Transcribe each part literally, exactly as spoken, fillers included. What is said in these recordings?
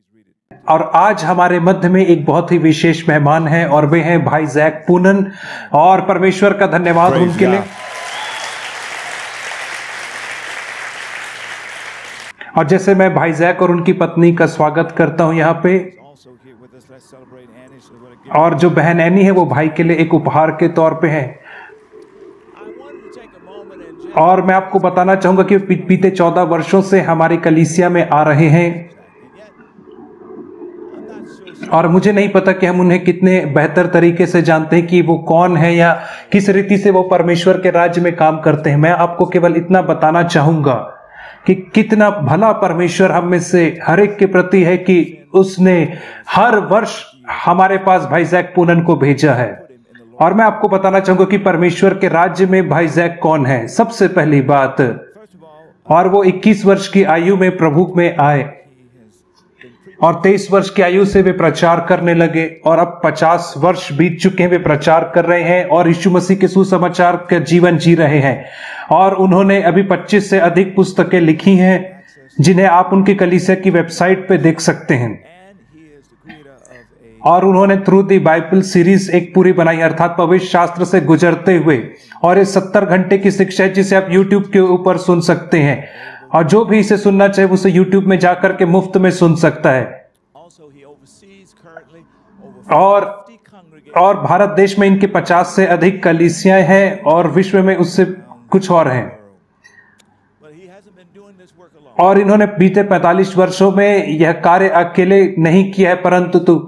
और आज हमारे मध्य में एक बहुत ही विशेष मेहमान हैं और वे हैं भाई जैक पूनन, और परमेश्वर का धन्यवाद उनके लिए। और जैसे मैं भाई जैक और उनकी पत्नी का स्वागत करता हूं यहाँ पे, और जो बहन एनी है वो भाई के लिए एक उपहार के तौर पे है। और मैं आपको बताना चाहूंगा कि बीते चौदह वर्षों से हमारी कलीसिया में आ रहे हैं, और मुझे नहीं पता कि हम उन्हें कितने बेहतर तरीके से जानते हैं कि वो कौन है या किस रीति से वो परमेश्वर के राज्य में काम करते हैं। मैं आपको केवल इतना बताना चाहूंगा कि कितना भला परमेश्वर हम में से हर एक के प्रति है कि उसने हर वर्ष हमारे पास भाई जैक पूनन को भेजा है। और मैं आपको बताना चाहूंगा कि परमेश्वर के राज्य में भाई जैक कौन है। सबसे पहली बात, और वो इक्कीस वर्ष की आयु में प्रभु में आए और तेईस वर्ष की आयु से वे प्रचार करने लगे, और अब पचास वर्ष बीत चुके हैं, वे प्रचार कर रहे हैं और यीशु मसीह के सुसमाचार का जीवन जी रहे हैं। और उन्होंने अभी पच्चीस से अधिक पुस्तकें लिखी हैं, जिन्हें आप उनकी कलीसिया की वेबसाइट पे देख सकते हैं। और उन्होंने थ्रू दी बाइबल सीरीज एक पूरी बनाई, अर्थात पवित्र शास्त्र से गुजरते हुए, और ये सत्तर घंटे की शिक्षा है जिसे आप यूट्यूब के ऊपर सुन सकते हैं। और जो भी इसे सुनना चाहे उसे यूट्यूब में जाकर के मुफ्त में सुन सकता है। और और भारत देश में इनके पचास से अधिक कलीसियाएं हैं, और विश्व में उससे कुछ और हैं। और इन्होंने बीते पैंतालीस वर्षों में यह कार्य अकेले नहीं किया है, परंतु तो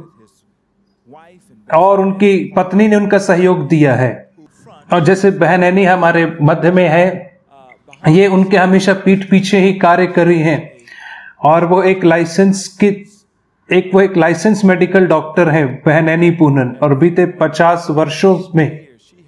और उनकी पत्नी ने उनका सहयोग दिया है। और जैसे बहन एनी हमारे मध्य में है, ये उनके हमेशा पीठ पीछे ही कार्य करी हैं, और वो एक लाइसेंस की एक वो एक लाइसेंस मेडिकल डॉक्टर हैं बहन एनी पूनन, और बीते पचास वर्षों में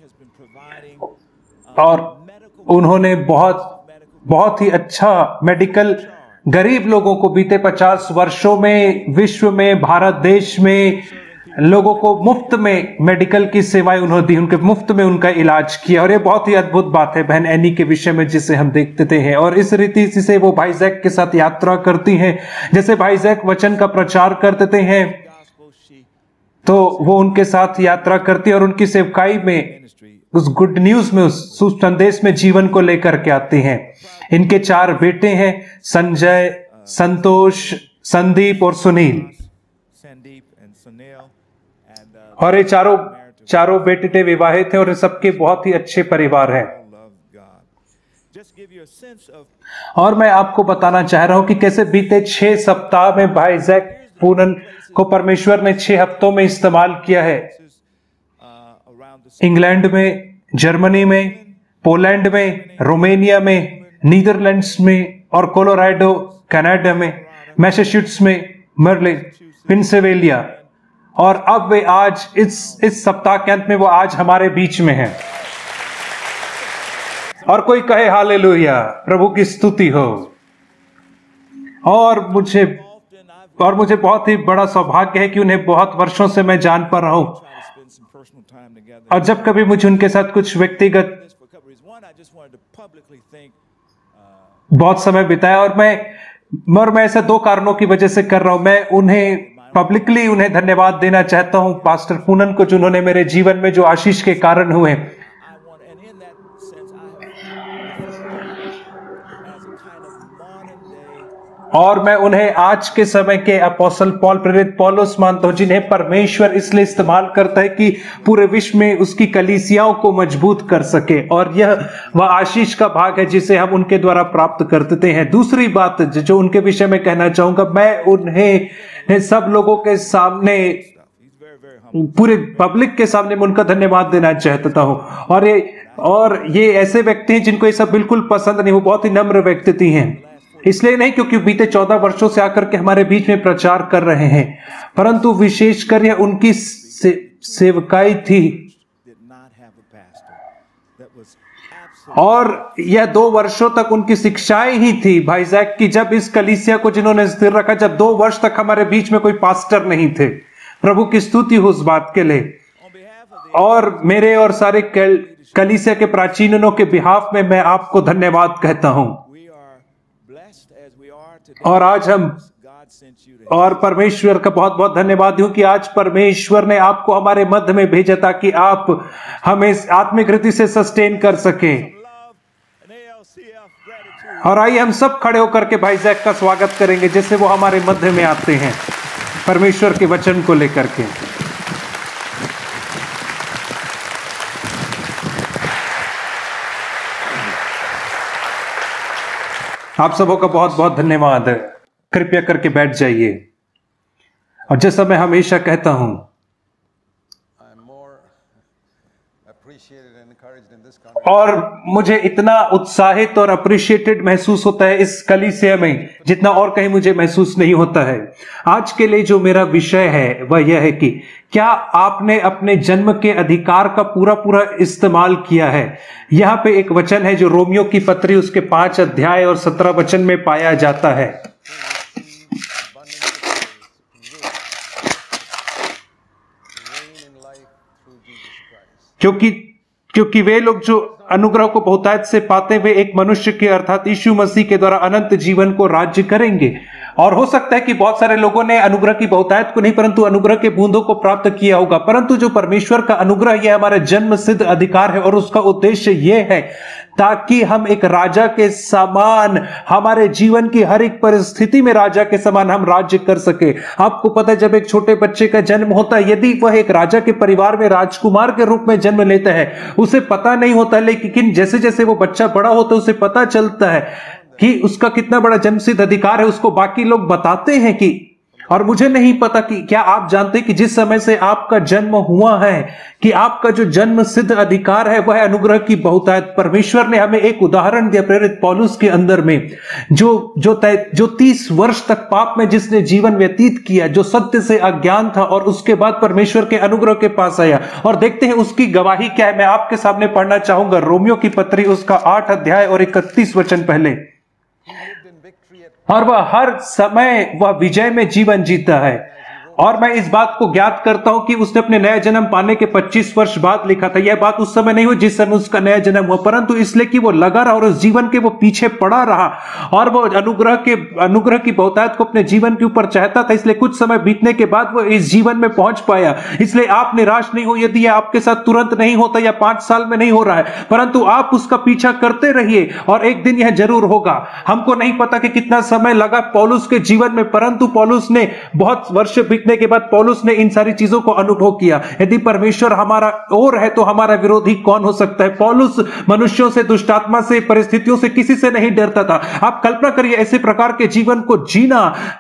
और उन्होंने बहुत बहुत ही अच्छा मेडिकल गरीब लोगों को बीते पचास वर्षों में विश्व में, भारत देश में लोगों को मुफ्त में मेडिकल की सेवाएं उन्होंने दी, उनके मुफ्त में उनका इलाज किया। और ये बहुत ही अद्भुत बात है बहन एनी के विषय में, जिसे हम देखते हैं। और इस रीति से वो भाई जैक के साथ यात्रा करती हैं। जैसे भाई जैक वचन का प्रचार करते हैं तो वो उनके साथ यात्रा करती है, और उनकी सेवकाई में उस गुड न्यूज में, उस सुसंदेश में जीवन को लेकर के आते हैं। इनके चार बेटे हैं, संजय, संतोष, संदीप और सुनील। और ये चारों चारों बेटे विवाहित हैं, और सबके बहुत ही अच्छे परिवार हैं। और मैं आपको बताना चाह रहा हूं कि कैसे बीते छह सप्ताह में भाई जैक पूनन को परमेश्वर ने छह हफ्तों में इस्तेमाल किया है। इंग्लैंड में, जर्मनी में, पोलैंड में, रोमेनिया में, नीदरलैंड्स में, और कोलोराडो कनाडा में, मैसाचुसेट्स में, मर्लिन, पेंसिल्वेनिया। और अब वे आज इस इस सप्ताह के अंत में वो आज हमारे बीच में हैं। और कोई कहे हालेलुया, प्रभु की स्तुति हो। और मुझे और मुझे बहुत ही बड़ा सौभाग्य है कि उन्हें बहुत वर्षों से मैं जान पा रहा हूं, और जब कभी मुझे उनके साथ कुछ व्यक्तिगत बहुत समय बिताया, और मैं और मैं ऐसे दो कारणों की वजह से कर रहा हूं। मैं उन्हें पब्लिकली उन्हें धन्यवाद देना चाहता हूं, पास्टर पूनन को, जिन्होंने मेरे जीवन में जो आशीष के कारण हुए। और मैं उन्हें आज के समय के अपोस्टल पॉल, प्रेरित पौलुस मानता हूं, जिन्हें परमेश्वर इसलिए इस्तेमाल करता है कि पूरे विश्व में उसकी कलीसियाओं को मजबूत कर सके। और यह वह आशीष का भाग है जिसे हम उनके द्वारा प्राप्त करते हैं। दूसरी बात जो उनके विषय में कहना चाहूंगा, मैं उन्हें सब लोगों के सामने, पूरे पब्लिक के सामने मैं उनका धन्यवाद देना चाहता हूं। और ये और ये ऐसे व्यक्ति हैं जिनको ये सब बिल्कुल पसंद नहीं, वो बहुत ही नम्र व्यक्ति हैं। इसलिए नहीं क्योंकि बीते चौदह वर्षों से आकर के हमारे बीच में प्रचार कर रहे हैं, परंतु विशेषकर यह उनकी से, सेवकाई थी। और यह दो वर्षों तक उनकी शिक्षाएं ही थी भाई जैक की, जब इस कलीसिया को जिन्होंने स्थिर रखा, जब दो वर्ष तक हमारे बीच में कोई पास्टर नहीं थे। प्रभु की स्तुति हो उस बात के लिए। और मेरे और सारे कलीसिया के प्राचीनों के बिहाफ में मैं आपको धन्यवाद कहता हूं। और आज हम और परमेश्वर का बहुत बहुत धन्यवाद हूं कि आज परमेश्वर ने आपको हमारे मध्य में भेजा ताकि आप हमें आत्मिक रीति से सस्टेन कर सके। और आइए हम सब खड़े होकर के भाई जैक का स्वागत करेंगे जैसे वो हमारे मध्य में आते हैं परमेश्वर के वचन को लेकर के। आप सबों का बहुत बहुत धन्यवाद। कृपया करके बैठ जाइए। और जैसा मैं हमेशा कहता हूं, और मुझे इतना उत्साहित और अप्रिशिएटेड महसूस होता है इस कलीसिया में जितना और कहीं मुझे महसूस नहीं होता है। आज के लिए जो मेरा विषय है वह यह है कि क्या आपने अपने जन्म के अधिकार का पूरा पूरा इस्तेमाल किया है। यहां पे एक वचन है जो रोमियो की पत्री उसके पांच अध्याय और सत्रह वचन में पाया जाता है। क्योंकि क्योंकि वे लोग जो अनुग्रह को बहुतायत से पाते हुए एक मनुष्य के अर्थात यीशु मसीह के द्वारा अनंत जीवन को राज्य करेंगे। और हो सकता है कि बहुत सारे लोगों ने अनुग्रह की बहुतायत को नहीं परंतु अनुग्रह के बूंदों को प्राप्त किया होगा, परंतु जो परमेश्वर का अनुग्रह यह हमारा जन्म सिद्ध अधिकार है और उसका उद्देश्य यह है ताकि हम एक राजा के समान हमारे जीवन की हर एक परिस्थिति में राजा के समान हम राज्य कर सके। आपको पता है जब एक छोटे बच्चे का जन्म होता है, यदि वह एक राजा के परिवार में राजकुमार के रूप में जन्म लेता है, उसे पता नहीं होता, लेकिन जैसे जैसे वो बच्चा बड़ा होता है उसे पता चलता है कि उसका कितना बड़ा जन्मसिद्ध अधिकार है। उसको बाकी लोग बताते हैं कि, और मुझे नहीं पता कि क्या आप जानते हैं कि जिस समय से आपका जन्म हुआ है कि आपका जो जन्म सिद्ध अधिकार है वह अनुग्रह की बहुतायत। परमेश्वर ने हमें एक उदाहरण दिया प्रेरित पौलुस के अंदर में, जो जो तय जो तीस वर्ष तक पाप में जिसने जीवन व्यतीत किया, जो सत्य से अज्ञान था और उसके बाद परमेश्वर के अनुग्रह के पास आया। और देखते हैं उसकी गवाही क्या है। मैं आपके सामने पढ़ना चाहूंगा रोमियो की पत्री उसका आठ अध्याय और इकतीस वचन पहले। और वह हर समय वह विजय में जीवन जीता है। और मैं इस बात को ज्ञात करता हूं कि उसने अपने नया जन्म पाने के पच्चीस वर्ष बाद लिखा था। यह बात उस समय नहीं हुई जिस समय उसका नया जन्म हुआ, परंतु इसलिए कि वो लगा रहा और उस जीवन के वो पीछे पड़ा रहा और वो अनुग्रह के अनुग्रह की बहुतायत को अपने जीवन के ऊपर चाहता था। इसलिए कुछ समय बीतने के बाद वो इस जीवन में पहुंच पाया। इसलिए आप निराश नहीं हो यदि यह आपके साथ तुरंत नहीं होता या पांच साल में नहीं हो रहा है, परंतु आप उसका पीछा करते रहिए और एक दिन यह जरूर होगा। हमको नहीं पता कि कितना समय लगा पौलुस के जीवन में, परंतु पौलुस ने बहुत वर्ष बीतने के बाद पौलुस ने इन सारी चीजों को अनुभव किया। यदि परमेश्वर हमारा ओर है तो हमारा विरोधी कौन हो सकता है। पौलुस मनुष्यों से, दुष्टात्मा से, परिस्थितियों से, किसी से नहीं डरता था। आप कल्पना करिए ऐसे प्रकार के जीवन को जीना,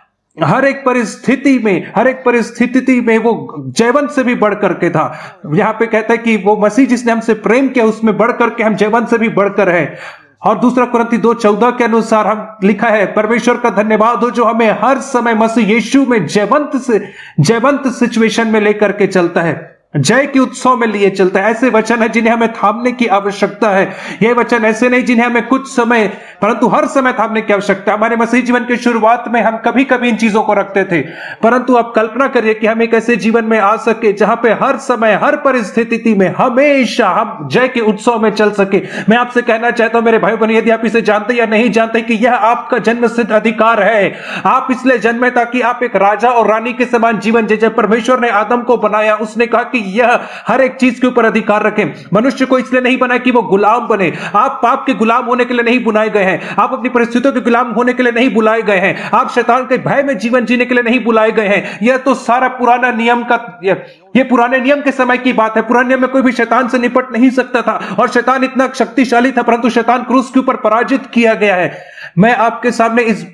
हर एक परिस्थिति में हर एक परिस्थिति में वो जयवंत से भी बढ़ करके था। यहां पे कहता है कि वो मसीह जिसने हमसे प्रेम किया उसमें बढ़ करके हम जयवंत से भी बढ़कर है। और दूसरा कुरिन्थी दो चौदह के अनुसार हम लिखा है, परमेश्वर का धन्यवाद हो जो हमें हर समय मसीह यीशु में जयवंत से जयवंत सिचुएशन में लेकर के चलता है, जय के उत्सव में लिए चलता है। ऐसे वचन है जिन्हें हमें थामने की आवश्यकता है। ये वचन ऐसे नहीं जिन्हें हमें कुछ समय परंतु हर समय थामने की आवश्यकता है। हमारे मसीह जीवन के शुरुआत में हम कभी कभी इन चीजों को रखते थे, परंतु आप कल्पना करिए कि हम एक ऐसे जीवन में आ सके जहां पे हर समय, हर परिस्थिति में हमेशा हम जय के उत्सव में चल सके। मैं आपसे कहना चाहता हूं मेरे भाई बहन, यदि आप इसे जानते या नहीं जानते कि यह आपका जन्म सिद्ध अधिकार है। आप इसलिए जन्मे ताकि आप एक राजा और रानी के समान जीवन जिए। जब परमेश्वर ने आदम को बनाया उसने कहा कि यह हर एक चीज के ऊपर अधिकार रखे। मनुष्य को इसलिए नहीं बनाया कि वो गुलाम बने। आप पाप के गुलाम होने के लिए नहीं बुलाए गए हैं। आप अपनी परिस्थितियों के गुलाम होने के लिए नहीं बुलाए गए हैं। आप शैतान के भय में जीवन जीने के लिए नहीं बुलाए गए हैं। यह तो सारा पुराना नियम का ये पुराने नियम के समय की बात है। पुराने नियम में कोई भी शैतान से निपट नहीं सकता था और शैतान इतना शक्तिशाली था, परंतु शैतान क्रूस के ऊपर पराजित किया गया है। मैं आपके सामने इस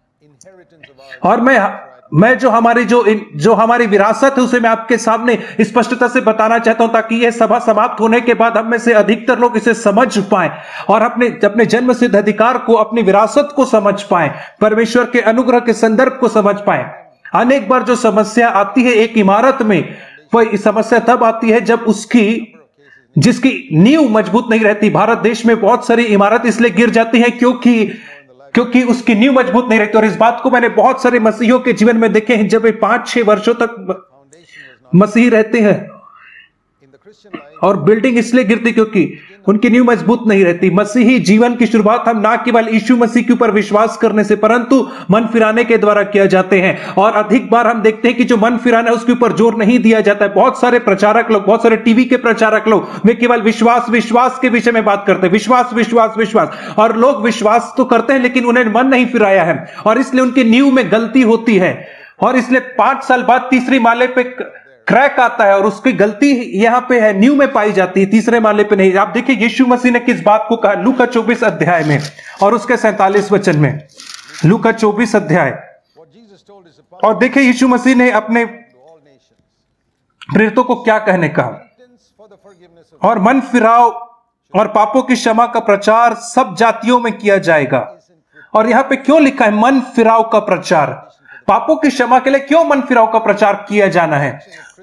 और मैं मैं जो हमारी जो जो हमारी विरासत है उसे मैं आपके सामने स्पष्टता से बताना चाहता हूं ताकि यह सभा समाप्त होने के बाद हम में से अधिकतर लोग इसे समझ पाएं और अपने अपने जन्म सिद्ध अधिकार को, अपनी विरासत को समझ पाएं, परमेश्वर के अनुग्रह के संदर्भ को समझ पाएं। अनेक बार जो समस्या आती है एक इमारत में, वह समस्या तब आती है जब उसकी जिसकी नींव मजबूत नहीं रहती। भारत देश में बहुत सारी इमारत इसलिए गिर जाती है क्योंकि क्योंकि उसकी नींव मजबूत नहीं रहती। और इस बात को मैंने बहुत सारे मसीहियों के जीवन में देखे हैं। जब वे पांच छह वर्षों तक मसीही रहते हैं और बिल्डिंग इसलिए गिरती क्योंकि उनकी नींव मजबूत नहीं रहती। मसीही जीवन की शुरुआत हम ना केवल यीशु मसीह के ऊपर विश्वास करने से परंतु मन फिराने के द्वारा किया जाते हैं। और अधिक बार हम देखते हैं कि जो मन फिराना है उसके ऊपर जोर नहीं दिया जाता है। बहुत सारे प्रचारक लोग, बहुत सारे टीवी के प्रचारक लोग, वे केवल विश्वास विश्वास के विषय में बात करते हैं, विश्वास विश्वास विश्वास, और लोग विश्वास तो करते हैं लेकिन उन्हें मन नहीं फिराया है और इसलिए उनकी नींव में गलती होती है। और इसलिए पांच साल बाद तीसरी माले पे क्रैक आता है और उसकी गलती यहां पे है, नींव में पाई जाती है, तीसरे माले पे नहीं। आप देखिए यीशु मसीह ने किस बात को कहा लूका चौबीस अध्याय में और उसके सैंतालीस वचन में। लूका चौबीस अध्याय, और देखिए यीशु मसीह ने अपने प्रेरितों को क्या कहने कहा, और मन फिराओ और पापों की क्षमा का प्रचार सब जातियों में किया जाएगा। और यहां पे क्यों लिखा है मन फिराओ का प्रचार? पापों की क्षमा के लिए क्यों मन फिराओ का प्रचार किया जाना है?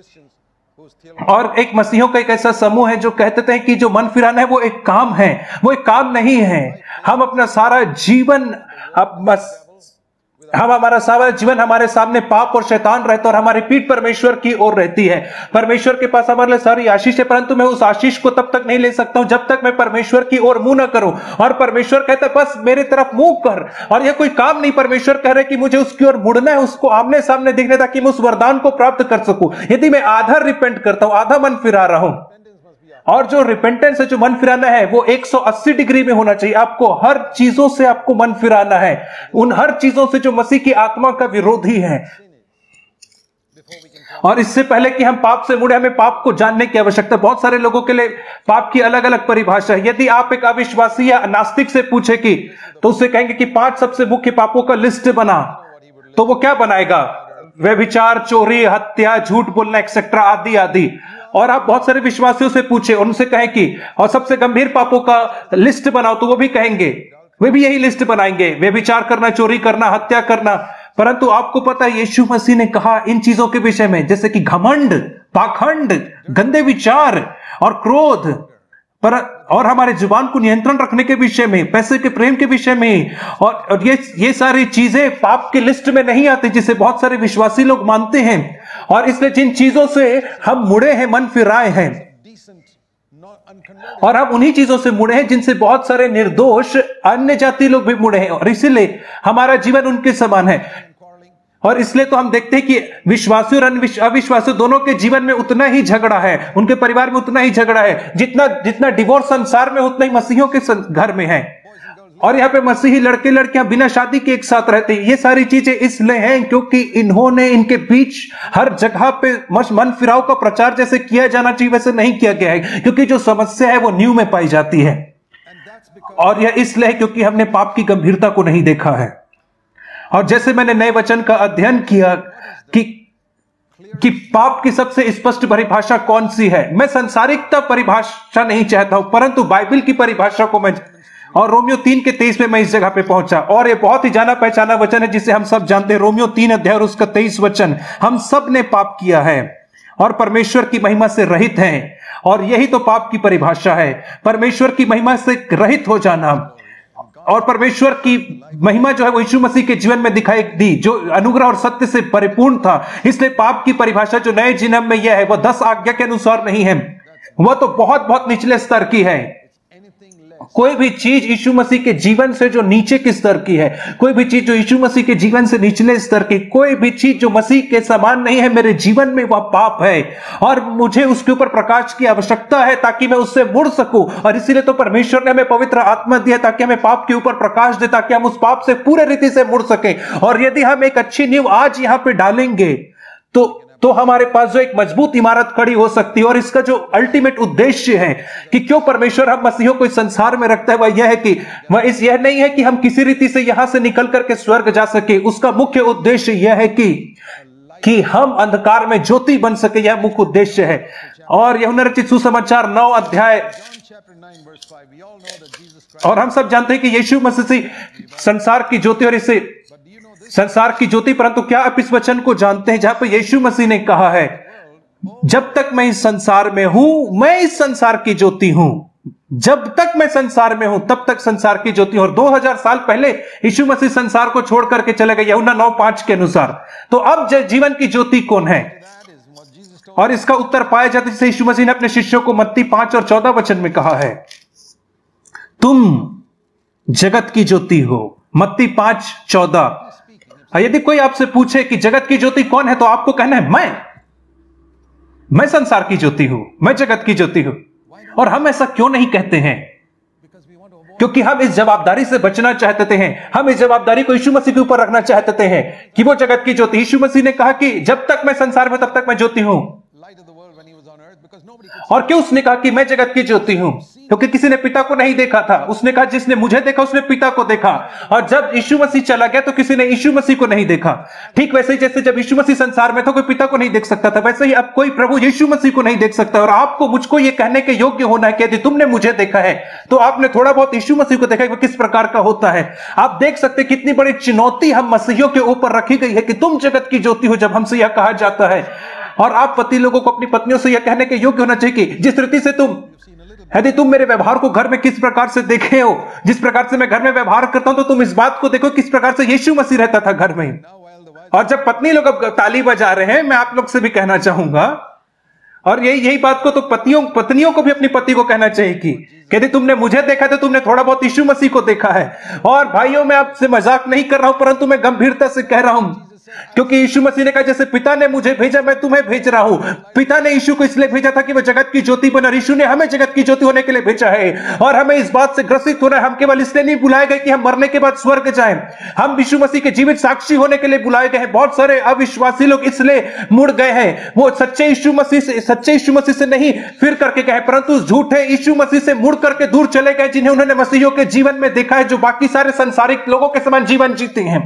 और एक मसीहों का एक ऐसा समूह है जो कहते थे कि जो मन फिराना है वो एक काम है, वो एक काम नहीं है। हम अपना सारा जीवन अब हम हमारा सारा जीवन हमारे सामने पाप और शैतान रहता है और हमारी पीठ परमेश्वर की ओर रहती है। परमेश्वर के पास हमारे लिए सारी आशीष है, परंतु मैं उस आशीष को तब तक नहीं ले सकता हूं जब तक मैं परमेश्वर की ओर मुंह न करूं। और परमेश्वर कहता है बस मेरे तरफ मुंह कर, और यह कोई काम नहीं। परमेश्वर कह रहे कि मुझे उसकी ओर मुड़ना है, उसको आमने सामने देखने ताकि मैं उस वरदान को प्राप्त कर सकूं। यदि मैं आधा रिपेंट करता हूं, आधा मन फिरा रहा हूं, और जो रिपेंटेंस है, जो मन फिराना है, वो एक सौ अस्सी डिग्री में होना चाहिए। आपको हर चीजों से आपको मन फिराना है, उन हर चीजों से जो मसीह की आत्मा का विरोधी है। और इससे पहले कि हम पाप से मुड़े, हमें पाप को जानने की आवश्यकता है। बहुत सारे लोगों के लिए पाप की अलग अलग परिभाषा है। यदि आप एक अविश्वासी या नास्तिक से पूछे कि तो उससे कहेंगे कि पांच सबसे मुख्य पापों का लिस्ट बना, तो वो क्या बनाएगा? व्यभिचार, चोरी, हत्या, झूठ बोलना, एक्सेट्रा, आदि आदि। और आप बहुत सारे विश्वासियों से पूछे, उनसे कहें कि और सबसे गंभीर पापों का लिस्ट बनाओ, तो वो भी कहेंगे, वे भी यही लिस्ट बनाएंगे, व्यभिचार करना, चोरी करना, हत्या करना। परंतु आपको पता है यीशु मसीह ने कहा इन चीजों के विषय में, जैसे कि घमंड, पाखंड, गंदे विचार और क्रोध, पर और हमारे जुबान को नियंत्रण रखने के विषय में, पैसे के प्रेम के विषय में, और, और ये ये सारी चीजें पाप की लिस्ट में नहीं आती, जिसे बहुत सारे विश्वासी लोग मानते हैं। और इसलिए जिन चीजों से हम मुड़े हैं, मन फिराए हैं, और हम उन्हीं चीजों से मुड़े हैं जिनसे बहुत सारे निर्दोष अन्य जाति लोग भी मुड़े हैं, और इसलिए हमारा जीवन उनके समान है। और इसलिए तो हम देखते हैं कि विश्वासी और अविश्वासी दोनों के जीवन में उतना ही झगड़ा है, उनके परिवार में उतना ही झगड़ा है, जितना जितना डिवोर्स संसार में उतना ही मसीहियों के घर में है। और यहाँ पे मसीही लड़के लड़कियां बिना शादी के एक साथ रहते हैं। ये सारी चीजें इसलिए हैं क्योंकि इन्होंने इनके बीच हर जगह पे मन फिराव का प्रचार जैसे किया जाना चाहिए वैसे नहीं किया गया है, क्योंकि जो समस्या है वो न्यू में पाई जाती है। और यह इसलिए है क्योंकि हमने पाप की गंभीरता को नहीं देखा है। और जैसे मैंने नए वचन का अध्ययन किया कि कि पाप की सबसे स्पष्ट परिभाषा कौन सी है, मैं संसारिकता परिभाषा नहीं चाहता हूं, परंतु बाइबल की परिभाषा को मैं, और रोमियो तीन के तेईस में मैं इस जगह पे पहुंचा, और ये बहुत ही जाना पहचाना वचन है जिसे हम सब जानते हैं। रोमियो तीन अध्याय और उसका तेईस वचन, हम सब ने पाप किया है और परमेश्वर की महिमा से रहित हैं। और यही तो पाप की परिभाषा है, परमेश्वर की महिमा से रहित हो जाना। और परमेश्वर की महिमा जो है वो यीशु मसीह के जीवन में दिखाई दी, जो अनुग्रह और सत्य से परिपूर्ण था। इसलिए पाप की परिभाषा जो नए जन्म में यह है वह दस आज्ञा के अनुसार नहीं है, वह तो बहुत बहुत निचले स्तर की है। कोई भी चीज यीशु मसीह के जीवन से जो नीचे के स्तर की है, कोई भी चीज जो यीशु मसीह के जीवन से निचले स्तर की, कोई भी चीज जो मसीह के समान नहीं है मेरे जीवन में, वह पाप है। और मुझे उसके ऊपर प्रकाश की आवश्यकता है ताकि मैं उससे मुड़ सकूं। और इसीलिए तो परमेश्वर ने हमें पवित्र आत्मा दिया ताकि हमें पाप के ऊपर प्रकाश दे, ताकि हम उस पाप से पूरे रीति से मुड़ सके। और यदि हम एक अच्छी नींव आज यहां पे डालेंगे तो तो हमारे पास जो एक मजबूत इमारत खड़ी हो सकती है। और इसका जो अल्टीमेट उद्देश्य है कि क्यों परमेश्वर हम मसीहों को इस संसार में रखता है, वह यह है कि वह इस यह नहीं है कि हम किसी रीति से यहां से निकल करके स्वर्ग जा सके। उसका मुख्य उद्देश्य यह है कि कि हम अंधकार में ज्योति बन सके, यह मुख्य उद्देश्य है। और यूहन्ना रचित सुसमाचार नौ अध्याय, और हम सब जानते हैं कि यीशु मसीह संसार की ज्योति, और इसे संसार की ज्योति, परंतु क्या आप इस वचन को जानते हैं जहां पर यीशु मसीह ने कहा है, जब तक मैं इस संसार में हूं मैं इस संसार की ज्योति हूं। जब तक मैं संसार में हूं तब तक संसार की ज्योति। और दो हज़ार साल पहले यीशु मसीह संसार को छोड़ करके चले गए यूहन्ना नौ पांच के अनुसार। तो अब जीवन की ज्योति कौन है? और इसका उत्तर पाया जाता है जिसे यीशु मसीह ने अपने शिष्यों को मत्ती पांच और चौदह वचन में कहा है। तुम जगत की ज्योति हो। मत्ती पांच चौदह। यदि कोई आपसे पूछे कि जगत की ज्योति कौन है, तो आपको कहना है मैं मैं संसार की ज्योति हूं, मैं जगत की ज्योति हूं। और हम ऐसा क्यों नहीं कहते हैं? क्योंकि हम इस जवाबदारी से बचना चाहते हैं। हम इस जवाबदारी को यीशु मसीह के ऊपर रखना चाहते हैं कि वो जगत की ज्योति। यीशु मसीह ने कहा कि जब तक मैं संसार में तब तक मैं ज्योति हूं। और क्यों उसने कहा कि मैं जगत की ज्योति हूं? क्योंकि किसी ने पिता को नहीं देखा था। उसने कहा जिसने मुझे देखा उसने पिता को देखा। और जब यीशु मसीह चला गया तो किसी ने यीशु मसीह को नहीं देखा। ठीक वैसे ही जैसे जब यीशु मसीह संसार में था कोई पिता को नहीं देख सकता था, वैसे ही अब कोई प्रभु यीशु मसीह को नहीं देख सकता। और आपको मुझको यह कहने के योग्य होना है कि यदि तुमने मुझे देखा है तो आपने थोड़ा बहुत यीशु मसीह को देखा है, वो किस प्रकार का होता है। आप देख सकते कितनी बड़ी चुनौती हम मसीहियों के ऊपर रखी गई है कि तुम जगत की ज्योति हो, जब हमसे यह कहा जाता है। और आप पति लोगों को अपनी पत्नियों से यह कहने के योग्य होना चाहिए कि जिस रीति से तुम, यदि तुम मेरे व्यवहार को घर में किस प्रकार से देखे हो, जिस प्रकार से मैं घर में व्यवहार करता हूं, तो तुम इस बात को देखो किस प्रकार से यीशु मसीह रहता था घर में। और जब पत्नी लोग अब ताली बजा रहे हैं, मैं आप लोग से भी कहना चाहूंगा, और यही यही बात को तो पतियों पत्नियों को भी अपनी पति को कहना चाहिए कि यदि तुमने मुझे देखा तो तुमने थोड़ा बहुत यीशु मसीह को देखा है। और भाइयों, मैं आपसे मजाक नहीं कर रहा हूं, परंतु मैं गंभीरता से कह रहा हूं, क्योंकि यीशु मसीह ने कहा जैसे पिता ने मुझे भेजा मैं तुम्हें भेज रहा हूं। पिता ने यीशु को इसलिए भेजा था कि वह जगत की ज्योति बने, और यीशु ने हमें जगत की ज्योति होने के लिए भेजा है। और हमें इस बात से ग्रसित होना है, हम केवल इसलिए नहीं बुलाए गए कि हम मरने के बाद स्वर्ग जाएं। हम यीशु मसीह के जीवित साक्षी होने के लिए बुलाए गए हैं। बहुत सारे अविश्वासी लोग इसलिए मुड़ गए हैं, वो सच्चे यीशु मसीह से सच्चे यीशु मसीह से नहीं फिर करके गए, परंतु झूठे यीशु मसीह से मुड़ करके दूर चले गए, जिन्हें उन्होंने मसीहियों के जीवन में देखा है, जो बाकी सारे संसारिक लोगों के समान जीवन जीते हैं।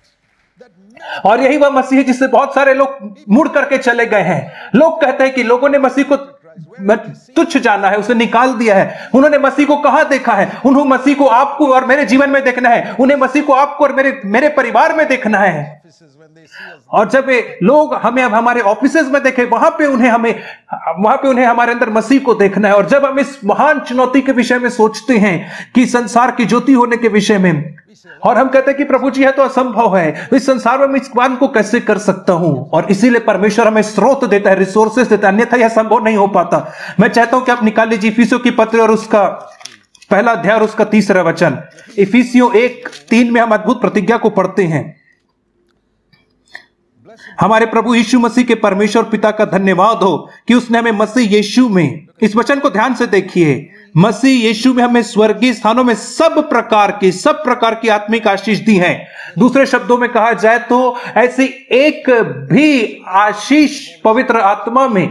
और यही वह मसीह है जिससे बहुत सारे लोग मुड़ करके चले गए हैं। लोग कहते हैं कि लोगों ने मसीह को तुच्छ जाना है, उसे निकाल दिया है। उन्होंने मसीह को कहां देखा है? उन्होंने मसीह को आपको और मेरे जीवन में देखना है। उन्हें मसीह को आपको और मेरे मेरे परिवार में देखना है। और जब लोग हमें अब हमारे ऑफिसेज में देखे, वहां पे उन्हें हमें वहां पे उन्हें हमारे अंदर मसीह को देखना है। और जब हम इस महान चुनौती के विषय में सोचते हैं कि संसार की ज्योति होने के विषय में, और हम कहते हैं कि प्रभु जी यह तो असंभव है, इस संसार में मैं इस काम को कैसे कर सकता हूं? और इसीलिए परमेश्वर हमें स्रोत देता है, रिसोर्सेस देता है, अन्यथा यह संभव नहीं हो पाता। मैं चाहता हूं कि आप निकाल लीजिए इफिसियों की पत्र और उसका पहला अध्याय और उसका तीसरा वचन। इफिसियों एक तीन में हम अद्भुत प्रतिज्ञा को पढ़ते हैं। हमारे प्रभु यीशु मसीह के परमेश्वर पिता का धन्यवाद हो कि उसने हमें मसीह यीशु में, इस वचन को ध्यान से देखिए, मसीह यीशु में हमें स्वर्गीय स्थानों में सब प्रकार की सब प्रकार की आत्मिक आशीष दी है। दूसरे शब्दों में कहा जाए तो ऐसी एक भी आशीष पवित्र आत्मा में,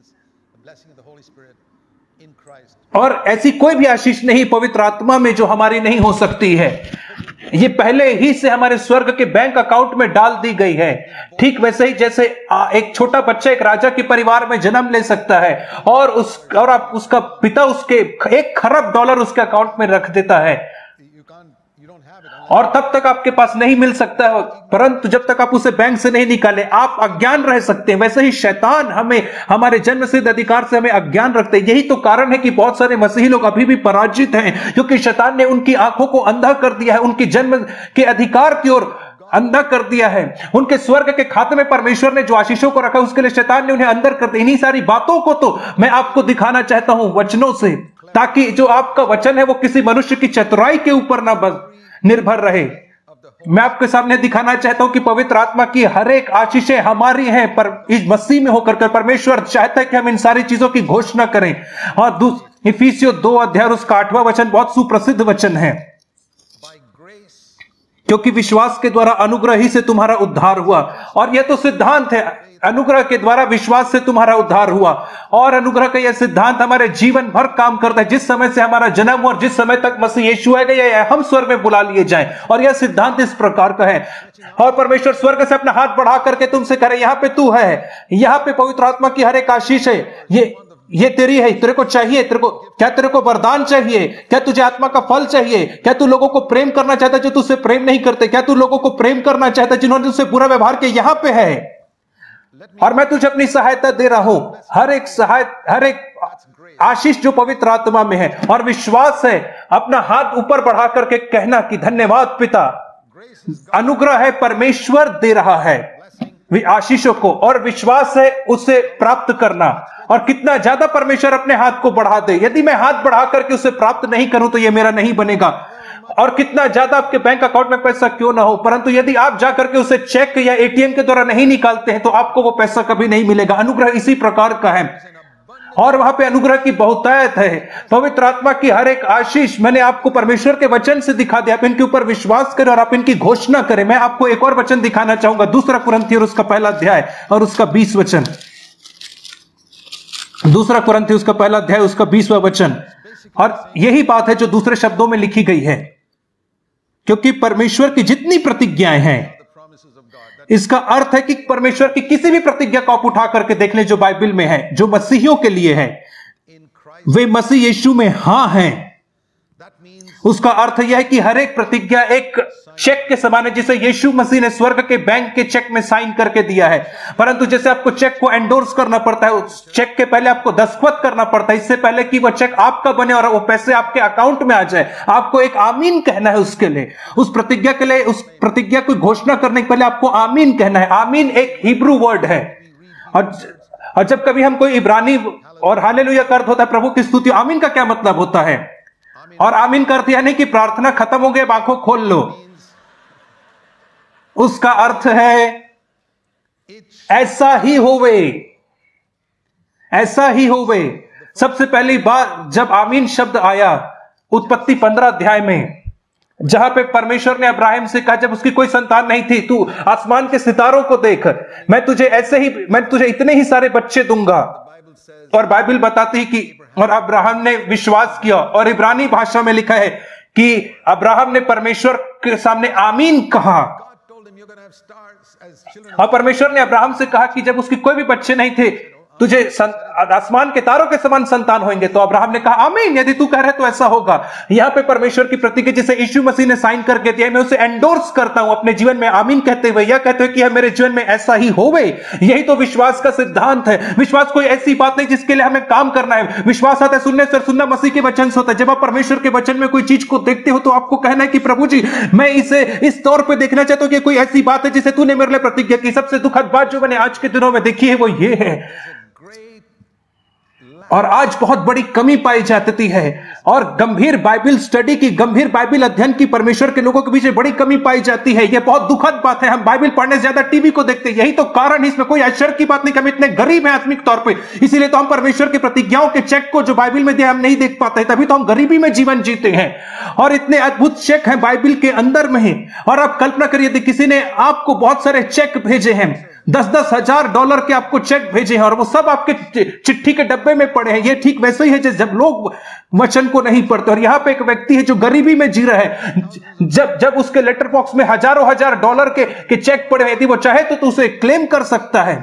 और ऐसी कोई भी आशीष नहीं पवित्र आत्मा में जो हमारी नहीं हो सकती है। ये पहले ही से हमारे स्वर्ग के बैंक अकाउंट में डाल दी गई है। ठीक वैसे ही जैसे एक छोटा बच्चा एक राजा के परिवार में जन्म ले सकता है, और उस और आप उसका पिता उसके एक खरब डॉलर उसके अकाउंट में रख देता है, और तब तक आपके पास नहीं मिल सकता है, परंतु जब तक आप उसे बैंक से नहीं निकाले आप अज्ञान रह सकते हैं। वैसे ही शैतान हमें हमारे जन्म सिद्ध अधिकार से हमें अज्ञान रखते हैं। यही तो कारण है कि बहुत सारे मसीही लोग अभी भी पराजित हैं, क्योंकि शैतान ने उनकी आंखों को अंधा कर दिया है, उनकी जन्म के अधिकार की ओर अंधा कर दिया है। उनके स्वर्ग के खाते में परमेश्वर ने जो आशीषों को रखा उसके लिए शैतान ने उन्हें अंदर कर दिया। इन्हीं सारी बातों को तो मैं आपको दिखाना चाहता हूं वचनों से, ताकि जो आपका वचन है वो किसी मनुष्य की चतुराई के ऊपर ना बस निर्भर रहे। मैं आपके सामने दिखाना चाहता हूं कि पवित्र आत्मा की हर एक आशीषें हमारी हैं, पर इस मसीह में होकर कर परमेश्वर चाहता है कि हम इन सारी चीजों की घोषणा करें। और इफिसियों दो अध्याय उसका आठवां वचन बहुत सुप्रसिद्ध वचन है, क्योंकि विश्वास के द्वारा अनुग्रह ही से तुम्हारा उद्धार हुआ। और यह तो सिद्धांत है, अनुग्रह के द्वारा विश्वास से तुम्हारा उद्धार हुआ। और अनुग्रह का यह सिद्धांत हमारे जीवन भर काम करता है। जिस समय से हमारा जन्म और जिस समय तक मसीह यीशु आएगा या हम स्वर्ग में बुला लिए जाएं, और यह सिद्धांत इस प्रकार का है। और परमेश्वर स्वर्ग से अपना हाथ बढ़ा करके तुमसे कह रहे, यहां पे तू है, यहां पे पवित्र आत्मा की हर एक आशीष है, ये ये तेरी है, तेरे को चाहिए, तेरे को क्या तेरे को वरदान चाहिए? क्या तुझे आत्मा का फल चाहिए? क्या तू लोगों को प्रेम करना चाहता है जो तुझसे प्रेम नहीं करते? क्या तू लोगों को प्रेम करना चाहता है जिन्होंने तुझसे बुरा व्यवहार किया? यहां पे है, और मैं तुझे अपनी सहायता दे रहा हूं। हर एक सहायता, हर एक आशीष जो पवित्र आत्मा में है, और विश्वास है अपना हाथ ऊपर बढ़ा करके कहना कि धन्यवाद पिता, अनुग्रह है, परमेश्वर दे रहा है। आशीषों को और विश्वास है उसे प्राप्त करना। और कितना ज्यादा परमेश्वर अपने हाथ को बढ़ा दे, यदि मैं हाथ बढ़ा करके उसे प्राप्त नहीं करूं तो यह मेरा नहीं बनेगा। और कितना ज्यादा आपके बैंक अकाउंट में पैसा क्यों ना हो, परंतु यदि आप जाकर के उसे चेक या एटीएम के द्वारा नहीं निकालते हैं तो आपको वो पैसा कभी नहीं मिलेगा। अनुग्रह इसी प्रकार का है और वहां पे अनुग्रह की बहुतायत है। पवित्र आत्मा की हर एक आशीष मैंने आपको परमेश्वर के वचन से दिखा दिया। आप इनके ऊपर विश्वास करें और आप इनकी घोषणा करें। मैं आपको एक और वचन दिखाना चाहूंगा, दूसरा कुरिन्थियों उसका पहला अध्याय और उसका बीस वचन। दूसरा कुरिन्थियों उसका पहला अध्याय उसका बीसवां वचन। और यही बात है जो दूसरे शब्दों में लिखी गई है, क्योंकि परमेश्वर की जितनी प्रतिज्ञाएं हैं, इसका अर्थ है कि परमेश्वर की किसी भी प्रतिज्ञा को आप उठा करके देख लें जो बाइबल में है, जो मसीहियों के लिए है, वे मसीह यीशु में हां हैं। उसका अर्थ यह है कि हर एक प्रतिज्ञा एक चेक के समान है जिसे यीशु मसीह ने स्वर्ग के बैंक के चेक में साइन करके दिया है। परंतु जैसे आपको चेक को एंडोर्स करना पड़ता है, उस चेक के पहले आपको दस्तखत करना पड़ता है, इससे पहले कि वह चेक आपका बने और वो पैसे आपके अकाउंट में आ जाए, आपको एक आमीन कहना है। उसके लिए, उस प्रतिज्ञा के लिए, उस प्रतिज्ञा को घोषणा करने के पहले आपको आमीन कहना है। आमीन एक हिब्रू वर्ड है और और जब कभी हम कोई इब्रानी और हालेलुया का अर्थ होता है प्रभु की स्तुति, आमीन का क्या मतलब होता है? और आमीन का अर्थ यह नहीं कि प्रार्थना खत्म हो गई आंखों खोल लो। उसका अर्थ है ऐसा ही होवे, ऐसा ही होवे। सबसे पहली बार जब आमीन शब्द आया उत्पत्ति पंद्रह अध्याय में, जहां पे परमेश्वर ने अब्राहम से कहा जब उसकी कोई संतान नहीं थी, तू आसमान के सितारों को देख, मैं तुझे ऐसे ही मैं तुझे इतने ही सारे बच्चे दूंगा। और बाइबल बताती है कि और अब्राहम ने विश्वास किया। और इब्रानी भाषा में लिखा है कि अब्राहम ने परमेश्वर के सामने आमीन कहा। और परमेश्वर ने अब्राहम से कहा कि जब उसके कोई भी बच्चे नहीं थे, तुझे आसमान के तारों के समान संतान होंगे। तो अब्राहम ने कहा आमीन, यदि तू कह रहे तो ऐसा होगा। यहां पे परमेश्वर की प्रतिज्ञा जिसे यीशु मसीह ने साइन करके दिया, मैं उसे एंडोर्स करता हूं अपने जीवन में आमीन कहते हुए। यह कहते हुए कि मेरे जीवन में ऐसा ही होवे। यही तो विश्वास का सिद्धांत है। विश्वास कोई ऐसी बात नहीं जिसके लिए हमें काम करना है। विश्वास आता है सुनने से, सुनना मसीह के वचन से होता है। जब आप परमेश्वर के वचन में कोई चीज को देखते हो तो आपको कहना है कि प्रभु जी, मैं इसे इस तौर पर देखना चाहता हूं कि कोई ऐसी बात है जिसे तूने मेरे लिए प्रतिज्ञा की। सबसे दुखद बात जो मैंने आज के दिनों में देखी है वो ये है, और आज बहुत बड़ी कमी पाई जाती है, और गंभीर बाइबल स्टडी की, गंभीर बाइबल अध्ययन की परमेश्वर के लोगों के बीच बड़ी कमी पाई जाती है। यह बहुत दुखद बात है। हम बाइबल पढ़ने से ज्यादा टीवी को देखते हैं। यही तो कारण है, इसमें कोई आश्चर्य की बात नहीं कि हम इतने गरीब हैं आत्मिक तौर पे। इसीलिए तो हम परमेश्वर की प्रतिज्ञाओं के चेक को जो बाइबल में दिया हम नहीं देख पाते, तभी तो हम गरीबी में जीवन जीते हैं। और इतने अद्भुत चेक हैं बाइबल के अंदर में ही। और आप कल्पना करिए यदि किसी ने आपको बहुत सारे चेक भेजे हैं, दस दस हजार डॉलर के आपको चेक भेजे हैं, और वो सब आपके चिट्ठी के डब्बे में पड़े हैं। ये ठीक वैसे ही है जैसे जब लोग वचन को नहीं पढ़ते। और यहां पे एक व्यक्ति है जो गरीबी में जी रहा है, जब जब उसके लेटर बॉक्स में हजारों हजार डॉलर के, के चेक पड़े हैं, यदि वो चाहे तो, तो उसे क्लेम कर सकता है।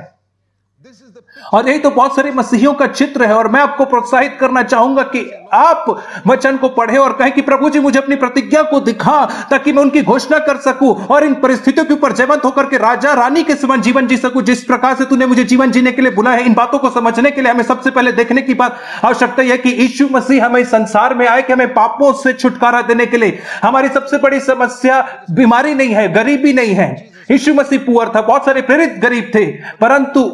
और यही तो बहुत सारे मसीहियों का चित्र है। और मैं आपको प्रोत्साहित करना चाहूंगा कि आप वचन को पढ़ें और कहें कि प्रभु जी मुझे अपनी प्रतिज्ञा को दिखा, ताकि मैं उनकी घोषणा कर सकूं और इन परिस्थितियों के ऊपर जयवंत होकर के राजा रानी के समान जीवन जी सकूं, जिस प्रकार से तूने मुझे जीवन जीने के लिए बुलाया है। इन बातों को समझने के लिए हमें सबसे पहले देखने की बात आवश्यकता है कि यीशु मसीह हमें संसार में आए कि हमें पापों से छुटकारा देने के लिए। हमारी सबसे बड़ी समस्या बीमारी नहीं है, गरीबी नहीं है। यीशु मसीह पुअर था, बहुत सारे प्रेरित गरीब थे, परंतु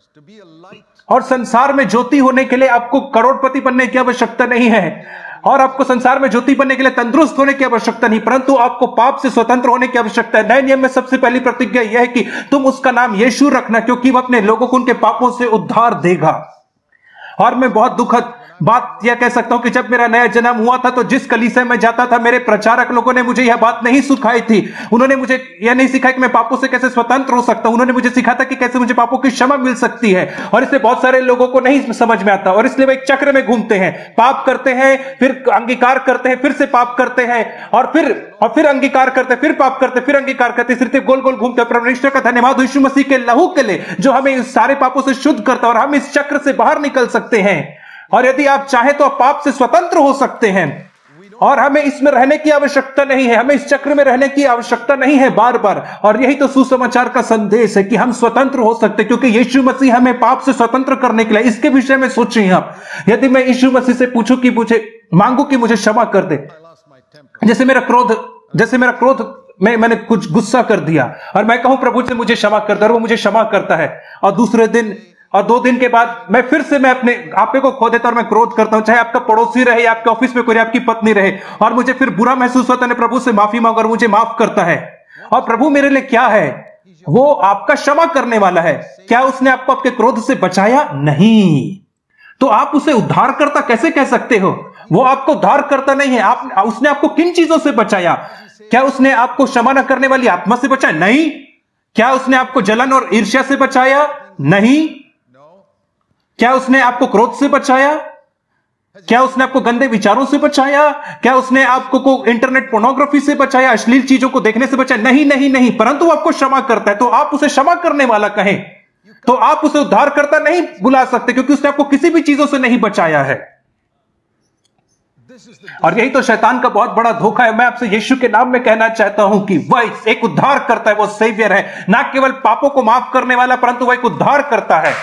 और संसार में ज्योति होने के लिए आपको करोड़पति बनने की आवश्यकता नहीं है, और आपको संसार में ज्योति बनने के लिए तंदुरुस्त होने की आवश्यकता नहीं, परंतु आपको पाप से स्वतंत्र होने की आवश्यकता है। नए नियम में सबसे पहली प्रतिज्ञा यह है कि तुम उसका नाम यीशु रखना, क्योंकि वह अपने लोगों को उनके पापों से उद्धार देगा। और मैं बहुत दुखद बात यह कह सकता हूं कि जब मेरा नया जन्म हुआ था तो जिस कलीसिया में जाता था, मेरे प्रचारक लोगों ने मुझे यह बात नहीं सिखाई थी। उन्होंने मुझे यह नहीं सिखाया कि मैं पापों से कैसे स्वतंत्र हो सकता हूं। उन्होंने मुझे सिखाया था कि कैसे मुझे पापों की क्षमा मिल सकती है। और इसलिए बहुत सारे लोगों को नहीं समझ में आता, और इसलिए वे एक चक्र में घूमते हैं, पाप करते हैं, फिर अंगीकार करते हैं, फिर से पाप करते हैं, और फिर और फिर अंगीकार करते हैं, फिर पाप करते हैं, फिर अंगीकार करते हैं, सिर्फ गोल गोल घूमते हैं। परमेश्वर का धन्यवाद यीशु मसीह के लहू के लिए जो हमें इस सारे पापों से शुद्ध करता है, और हम इस चक्र से बाहर निकल सकते हैं। और यदि आप चाहें तो आप पाप से स्वतंत्र हो सकते हैं, और हमें इसमें रहने की आवश्यकता नहीं है, हमें इस चक्र में रहने की आवश्यकता नहीं है बार बार। और यही तो सुसमाचार का संदेश है कि हम स्वतंत्र हो सकते हैं, क्योंकि यीशु मसीह हमें पाप से स्वतंत्र करने के लिए। इसके विषय में सोचिए आप, यदि मैं यीशु मसीह से पूछूं कि मुझे मांगू कि मुझे क्षमा कर दे, जैसे मेरा क्रोध जैसे मेरा क्रोध मैं मैंने कुछ गुस्सा कर दिया और मैं कहूं प्रभु से मुझे क्षमा कर दे, और वो मुझे क्षमा करता है, और दूसरे दिन और दो दिन के बाद मैं फिर से मैं अपने आपे को खो देता और मैं क्रोध करता हूं, चाहे आपका पड़ोसी रहे या आपके ऑफिस में कोई आपकी पत्नी रहे, और मुझे फिर बुरा महसूस होता है, प्रभु से माफी मांग और मुझे माफ करता है। और प्रभु मेरे लिए क्या है? वो आपका क्षमा करने वाला है। क्या उसने आपको आपके क्रोध से बचाया? नहीं। तो आप उसे उद्धारकर्ता कैसे कह सकते हो? वो आपको उद्धार करता नहीं है। आप उसने आपको किन चीजों से बचाया? क्या उसने आपको क्षमा न करने वाली आत्मा से बचाया? नहीं। क्या उसने आपको जलन और ईर्ष्या से बचाया? नहीं। क्या उसने आपको क्रोध से बचाया? क्या उसने आपको गंदे विचारों से बचाया? क्या उसने आपको को इंटरनेट पोर्नोग्राफी से बचाया, अश्लील चीजों को देखने से बचाया? नहीं नहीं नहीं। परंतु वो आपको क्षमा करता है, तो आप उसे क्षमा करने वाला कहें, तो आप उसे उद्धार करता नहीं बुला सकते, क्योंकि उसने आपको किसी भी चीजों से नहीं बचाया है। और यही तो शैतान का बहुत बड़ा धोखा है। मैं आपसे यीशु के नाम में कहना चाहता हूं कि वह एक उद्धार करता है, वो सेवियर है, ना केवल पापों को माफ करने वाला, परंतु वह एक उद्धार करता है।